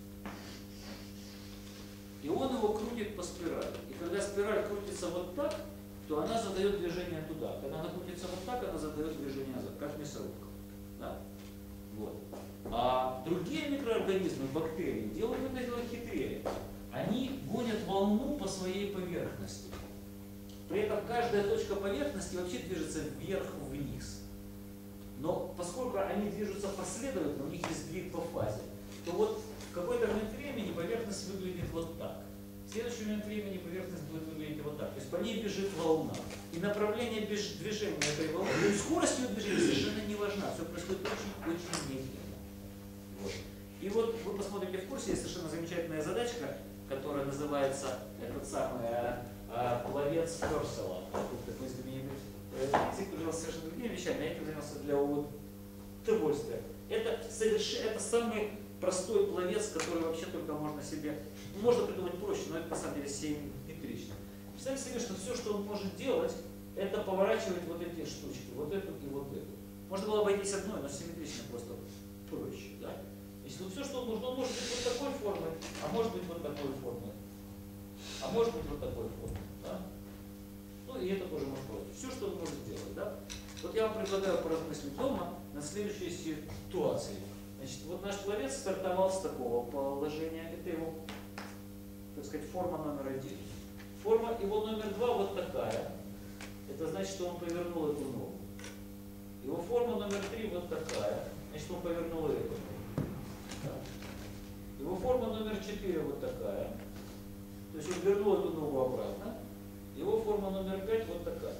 И он его крутит по спирали. И когда спираль крутится вот так, то она задает движение туда. Когда она крутится вот так, она задает движение назад, как мясорубка. Да? Вот. А другие микроорганизмы, бактерии, делают это дело хитрее. Они гонят волну по своей поверхности. При этом каждая точка поверхности вообще движется вверх-вниз. Но поскольку они движутся последовательно, у них есть сдвиг по фазе, то вот в какой-то момент времени поверхность выглядит вот так. В следующий момент времени поверхность будет выглядеть вот так. То есть по ней бежит волна. И направление движения этой волны, то есть скорость ее движения совершенно не важна. Все происходит очень-очень медленно. Вот. И вот вы посмотрите в курсе, есть совершенно замечательная задачка, которая называется этот самый а, а, пловец Персела. Такой знаменитый физик, который занимался совершенно другими вещами, а я этим занялся для удовольствия. Это, совершенно, это самый простой пловец, который вообще только можно себе, можно придумать проще, но это на самом деле симметрично. Представьте себе, что все, что он может делать, это поворачивать вот эти штучки, вот эту и вот эту. Можно было обойтись одной, но симметрично просто проще. Да? Значит, вот все, что он может, он может быть вот такой формы, а может быть вот такой формы, а может быть вот такой формы. Да? Ну и это тоже может быть. Все, что он может делать. Да? Вот я вам предлагаю поразмыслить дома на следующей ситуации. Значит, вот наш пловец стартовал с такого положения. Это его, так сказать, форма номер один. Форма его номер два вот такая. Это значит, что он повернул эту ногу. Его форма номер три вот такая. Значит, он повернул эту ногу. Его форма номер четыре вот такая. То есть он вернул эту ногу обратно. Его форма номер пять вот такая.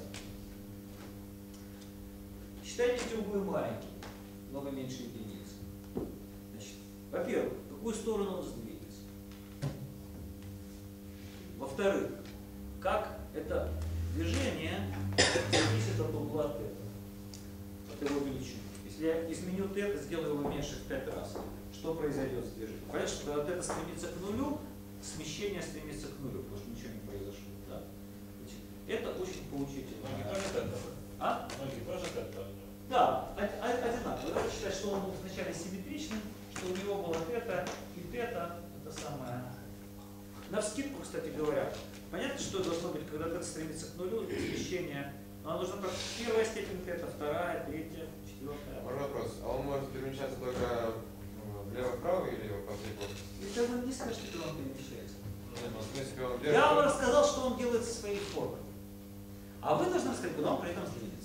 Считайте эти углы маленькие, много меньше единиц. Значит, во-первых, в какую сторону он сдвигается? Во-вторых, как это движение зависит от угла θ, от его величины. Если я изменю θ, сделаю его меньше в пять раз, что произойдет с движением? Понятно, что когда θ стремится к нулю, смещение стремится к нулю, потому что ничего не произошло. Да? Значит, это очень поучительно. Ноги тоже это? А? Ноги тоже это? Да, одинаково. Давайте считать, что он был вначале симметричным, что у него было θ и θ, это самое. Навскидку, кстати говоря, понятно, что должно быть, когда θ стремится к нулю, смещение, но оно должно быть первая степень θ, вторая, третья, четвертая. Можно вопрос, а он может перемещаться только влево-вправо или вправо-вправо? Это вы не скажете, что он перемещается. Ну, в принципе, он Я вам рассказал, что он делает со своей формой. А вы должны рассказать, куда он при этом сдвинется.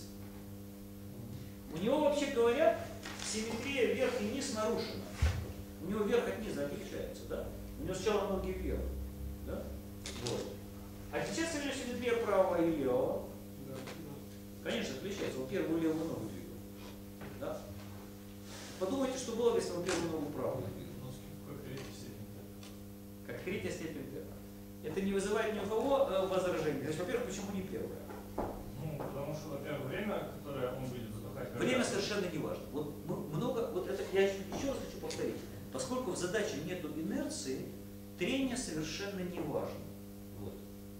У него, вообще говоря, симметрия вверх и низ нарушена. У него верх от низа отличается, да? У него сначала ноги вверх, да? Вот. А сейчас уже симметрия правого и левого. Да, Конечно, отличается. Он первую левую ногу двигал. Да? Подумайте, что было бы, если он первую ногу правую двигал. Как третья степень. Как третья степень θ. Это не вызывает ни у кого э, возражений. Значит, во-первых, почему не первая? Ну, потому что, во-первых, время, которое он будет задухать. Время совершенно не важно. Вот мы много, вот это я еще, еще раз хочу повторить. Поскольку в задаче нет инерции, трение совершенно не важно. Вот.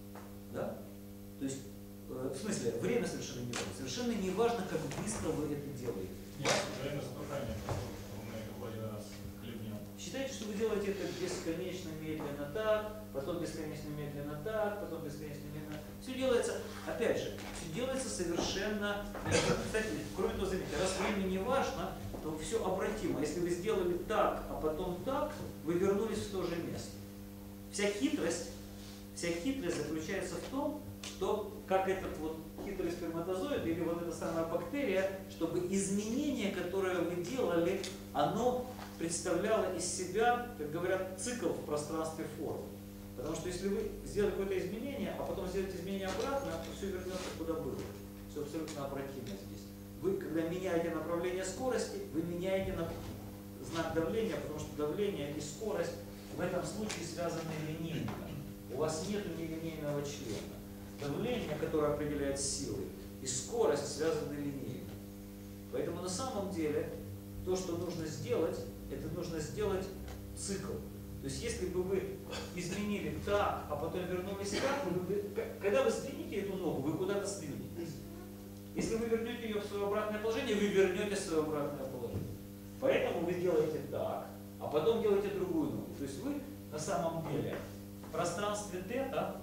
Да? То есть, э, в смысле, время совершенно не важно. Совершенно не важно, как быстро вы это делаете. Нет, время задухания, мы его один раз хлебнем. Считайте, что вы делаете это бесконечно медленно так, потом бесконечно медленно так, потом бесконечно медленно. Все делается, опять же, все делается совершенно. Кстати, кроме того, заметьте, раз время не важно, то все обратимо. Если вы сделали так, а потом так, вы вернулись в то же место. Вся хитрость, вся хитрость заключается в том, что как этот вот хитрый сперматозоид или вот эта самая бактерия, чтобы изменение, которое вы делали, оно представляло из себя, как говорят, цикл в пространстве форм. Потому что если вы сделали какое-то изменение, а потом сделаете изменение обратно, то все вернется куда было. Все абсолютно обратимо здесь. Вы, когда меняете направление скорости, вы меняете на знак давления, потому что давление и скорость в этом случае связаны линейно. У вас нет нелинейного члена. Давление, которое определяет силы, и скорость связаны линейно. Поэтому на самом деле то, что нужно сделать, это нужно сделать цикл. То есть если бы вы изменили так, а потом вернулись так, вы бы, когда вы сдвинете эту ногу, вы куда-то сдвинетесь. Если вы вернете ее в свое обратное положение, вы вернете свое обратное положение. Поэтому вы делаете так, а потом делаете другую ногу. То есть вы на самом деле в пространстве θ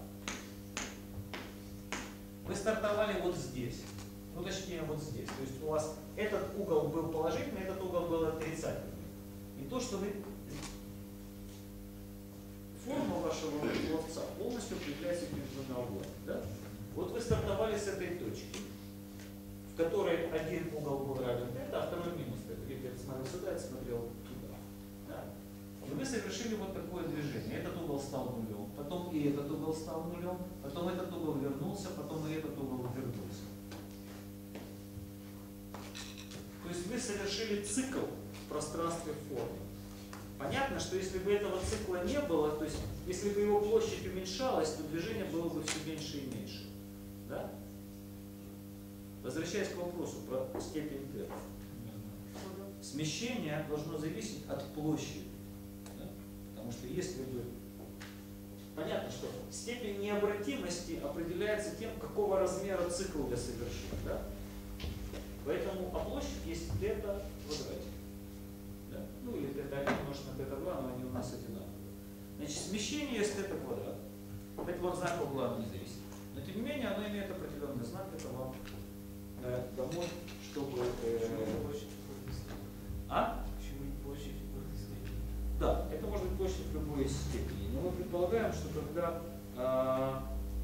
вы стартовали вот здесь. Ну точнее вот здесь. То есть у вас этот угол был положительный, этот угол был отрицательный. И то, что вы... Форма вашего ловца полностью определяется между двумя углами. Да? Вот вы стартовали с этой точки, в которой один угол был равен θ, а второй минус θ. Если я смотрел сюда, я смотрел туда. Да? И вы совершили вот такое движение. Этот угол стал нулем, потом и этот угол стал нулем, потом этот угол вернулся, потом и этот угол вернулся. То есть вы совершили цикл в пространстве формы. Понятно, что если бы этого цикла не было, то есть если бы его площадь уменьшалась, то движение было бы все меньше и меньше. Да? Возвращаясь к вопросу про степень d. Смещение должно зависеть от площади. Да? Потому что если бы... Понятно, что степень необратимости определяется тем, какого размера цикл я совершил. Да? Поэтому а площадь есть θ в квадрате. Да? Ну или θ один умножить на θ два, но они у нас одинаковые. Значит, смещение есть θ квадрат. Это вот знак угла не зависит. Но тем не менее оно имеет определенный знак. Это вам э, домой, чтобы... Э, а? Да, это может быть площадь в любой степени. Но мы предполагаем, что когда... Э,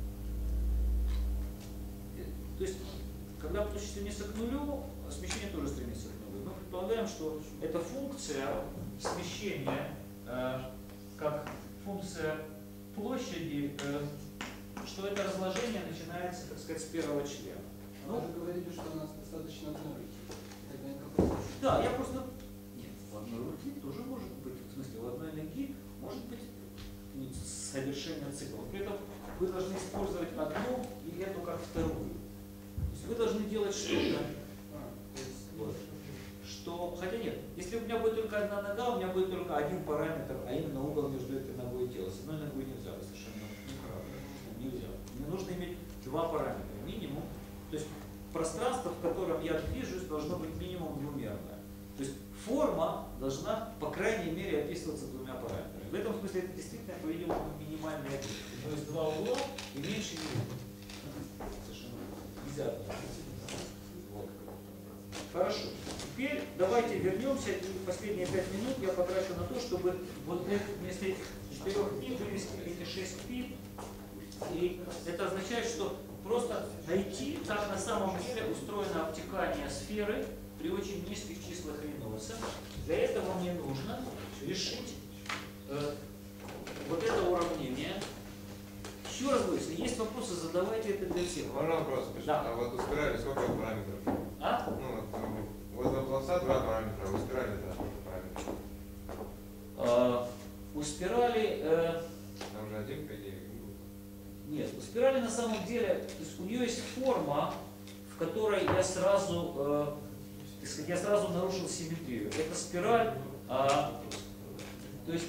то есть, когда площадь стремится к нулю, смещение тоже стремится к нулю. Мы предполагаем, что эта функция смещения, э, как функция площади, э, что это разложение начинается, так сказать, с первого члена. Ну, вы говорили, что у нас достаточно одной руки. Тогда никакой... Да, я просто... Нет, в одной руке тоже может быть, в смысле, в одной ноги может быть ну, совершение цикла. При этом вы должны использовать одну и эту как вторую. То есть вы должны делать что-то, вот, что... Хотя нет, если у меня будет только одна нога, у меня будет только один параметр, а именно угол между этой ногой и телом. С одной ногой нельзя, вы совершенно неправильно. Нельзя. Мне нужно иметь два параметра, минимум. То есть пространство, в котором я движусь, должно быть минимум двумерное. То есть форма должна, по крайней мере, описываться двумя параметрами. В этом смысле это действительно, по-видимому, минимальный объект. То есть два угла и меньше не будет. Совершенно нельзя. Вот. Хорошо. Теперь давайте вернемся, и последние пять минут я потрачу на то, чтобы вот вместо этих четырех пи вывести эти шесть пи. И это означает, что просто найти, как на самом деле устроено обтекание сферы при очень низких числах Рейнольдса. Для этого мне нужно решить э, вот это уравнение. Еще раз говорю, если есть вопросы, задавайте это для всех. Можно вопрос? Да. А вот у спирали сколько параметров? А? Ну, вот, вот у плоста два параметра, у спирали да, сколько параметров? Э, у спирали... Э, Там же один, по идее. Нет, у спирали на самом деле, то есть у нее есть форма, в которой я сразу, э, я сразу нарушил симметрию. Это спираль, а, то есть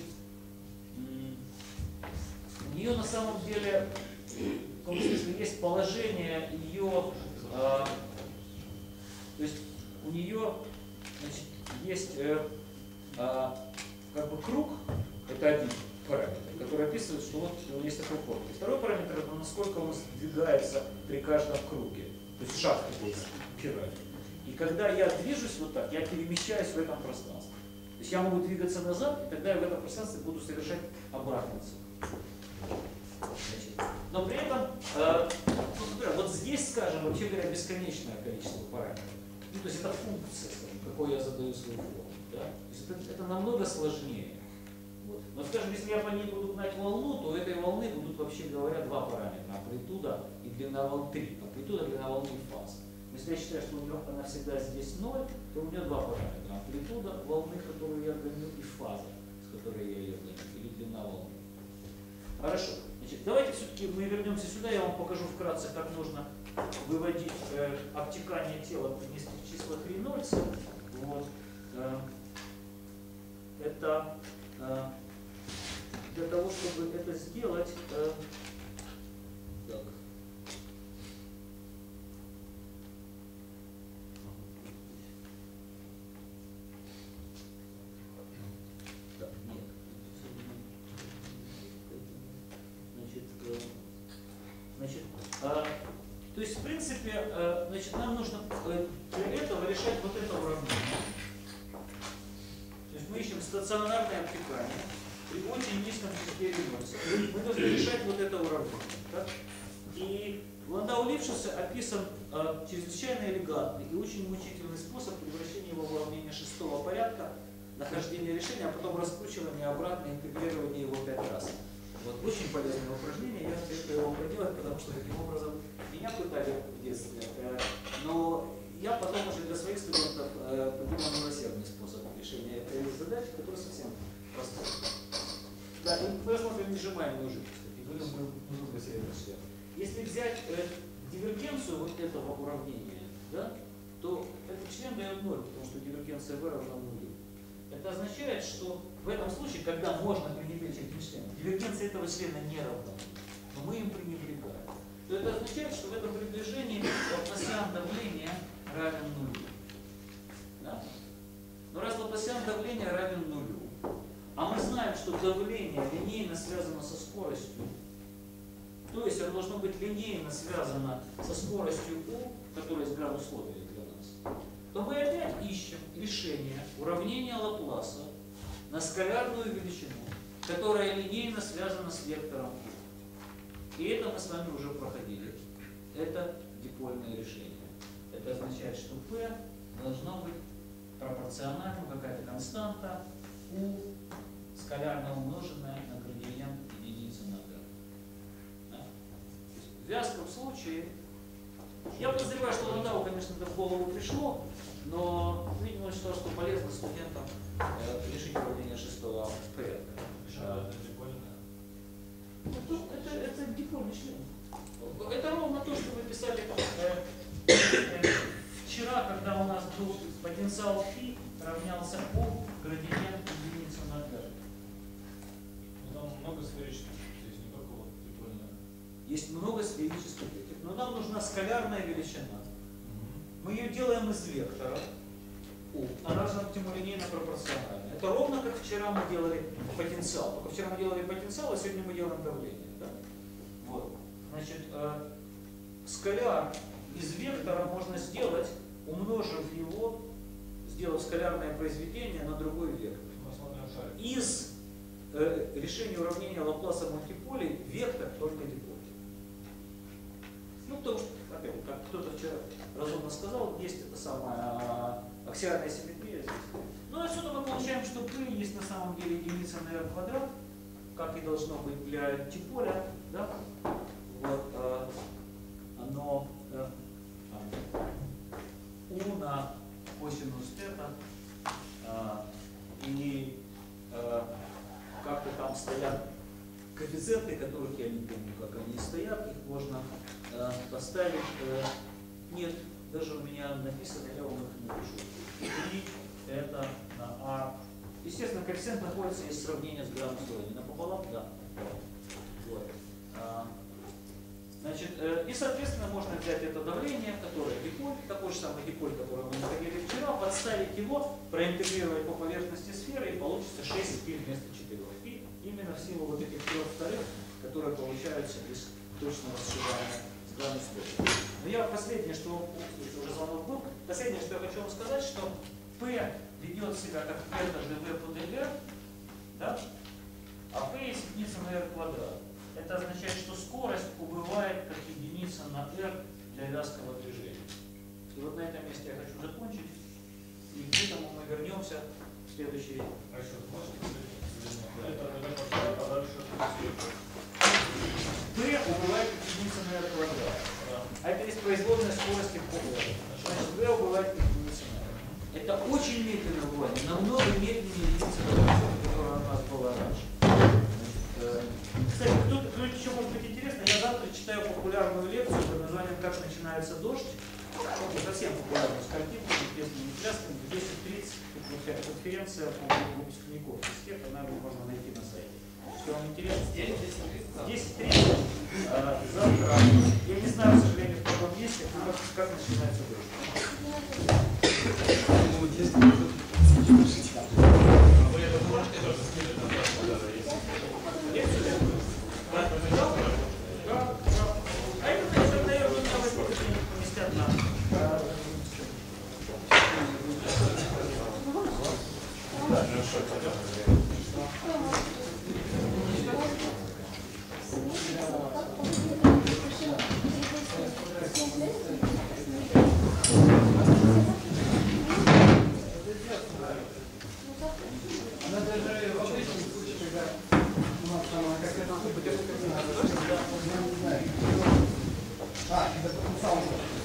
у нее на самом деле, в том смысле, есть положение ее, а, то есть у нее значит, есть э, а, как бы круг, это один параметр, который описывает, что вот есть такой ход. И второй параметр это насколько он сдвигается при каждом круге. То есть шаг такой спираль. И когда я движусь вот так, я перемещаюсь в этом пространстве. То есть я могу двигаться назад, и тогда я в этом пространстве буду совершать обратный цикл. Но при этом, э, ну, например, вот здесь, скажем, вообще говоря, бесконечное количество параметров. Ну, то есть это функция, скажем, какой я задаю свою форму. Да? То есть это, это намного сложнее. Вот. Но, скажем, если я по ней буду гнать волну, то у этой волны будут, вообще говоря, два параметра. Амплитуда и длина волны. Три. Амплитуда, длина волны и фаза. Если я считаю, что у нее она всегда здесь ноль, то у нее два параметра. Амплитуда волны, которую я гоню, и фаза, с которой я ее гоню, или длина волны. Хорошо. Значит, давайте все-таки мы вернемся сюда, я вам покажу вкратце, как нужно выводить э, обтекание тела в низких числах Рейнольдса. Вот. Э, это э, для того, чтобы это сделать. Э, так. Так, нет. Значит, э, значит э, то есть, в принципе, э, значит, нам нужно э, для этого решать вот это уравнение. То есть мы ищем стационарное обтекание при очень низком числе Рейнольдса. Мы должны решать вот это уравнение. Так? И в Ландау-Лившице описан э, чрезвычайно элегантный и очень мучительный способ превращения его в уравнение шестого порядка. нахождение решения, а потом раскручивание обратно, интегрирование его пять раз. Вот, очень полезное упражнение, я советую его проделать, потому что таким образом меня пытали в детстве. Но я потом уже для своих студентов придумал милосердный способ решения этой задачи, который совсем простой. Да, мы рассмотрим несжимаемую жидкость. Если взять э, дивергенцию вот этого уравнения, да, то этот член дает ноль, потому что дивергенция v равна нулю. Это означает, что в этом случае, когда можно пренебречь этим членом, дивергенция этого члена не равна, но мы им пренебрегаем, то это означает, что в этом приближении Лапласиан давления равен нулю. Да? Но раз Лапласиан давления равен нулю, а мы знаем, что давление линейно связано со скоростью, то есть оно должно быть линейно связано со скоростью u, которая есть град условия для нас, то мы опять ищем решение уравнения Лапласа на скалярную величину, которая линейно связана с вектором u. И это мы с вами уже проходили. Это дипольное решение. Это означает, что p должно быть пропорционально, какая-то константа u скалярно умноженная на градиент единицы на d. Да? В вязком случае, я подозреваю, что Ландау, конечно, это в голову пришло, но, видимо, считал, что полезно студентам э, решить уравнение шестого порядка. Это дипольное. Это, это дипольный член. Это ровно то, что вы писали э, э, вчера, когда у нас был потенциал φ равнялся у градиент единицы на d. Там много сферических, то есть не только вот дипольное. Есть много сферических векторов, но нам нужна скалярная величина. Мы ее делаем из вектора u, она должна быть ему линейно пропорциональна. Это ровно как вчера мы делали потенциал. Только вчера мы делали потенциал, а сегодня мы делаем давление. Да? Вот. Значит, э, скаляр из вектора можно сделать, умножив его, сделав скалярное произведение на другой вектор. Из э, решения уравнения Лапласа мультиполей вектор только диполь. Ну, потому что, опять, как кто-то вчера разумно сказал, есть эта самая аксиальная симметрия здесь. Ну, отсюда мы получаем, что p есть на самом деле единица на r квадрат, как и должно быть для диполя, да? Вот, э, оно э, u на косинус θ, э, и э, как-то там стоят коэффициенты, которых я не помню, как они стоят, их можно э, поставить. Э, нет, даже у меня написано, я вам их напишу. три это на r. Естественно, коэффициент находится, есть сравнение с градом условия. Напополам, да. Вот. А, значит, э, и, соответственно, можно взять это давление, которое диполь, такой же самый диполь, который мы находили вчера, подставить его, проинтегрировать по поверхности сферы, и получится шесть π вместо четырех π. Именно в силу вот этих трех вторых, которые получаются из точного сшивания с градом условия. Но я последнее, что уже звонок был, последнее, что я хочу вам сказать, что P ведет себя как это dv по dr, да? А P есть единица на r квадрат. Это означает, что скорость убывает как единица на r для вязкого движения. И вот на этом месте я хочу закончить. И к этому мы вернемся в следующий. Хорошо, это а дальше P убывает как единица на r квадрат. А это есть производная скорости по r. Значит, V убывает как единица на r. Это очень медленное убывание, намного медленнее единицы, которая у нас была раньше. Кстати, кто-то, кто еще может быть интересно, я завтра читаю популярную лекцию под названием «Как начинается дождь». Ну, совсем популярную, с картинками, песнями, плясками. В десять тридцать конференция по выпускников из тех, она можно найти на сайте. Что вам интересно? десять тридцать а, завтра. Я не знаю, к сожалению, в каком месте, но как, как начинается дождь. Вы это можете тоже скинуть на платформу? А это, наверное, у меня возникнет поместят на... сам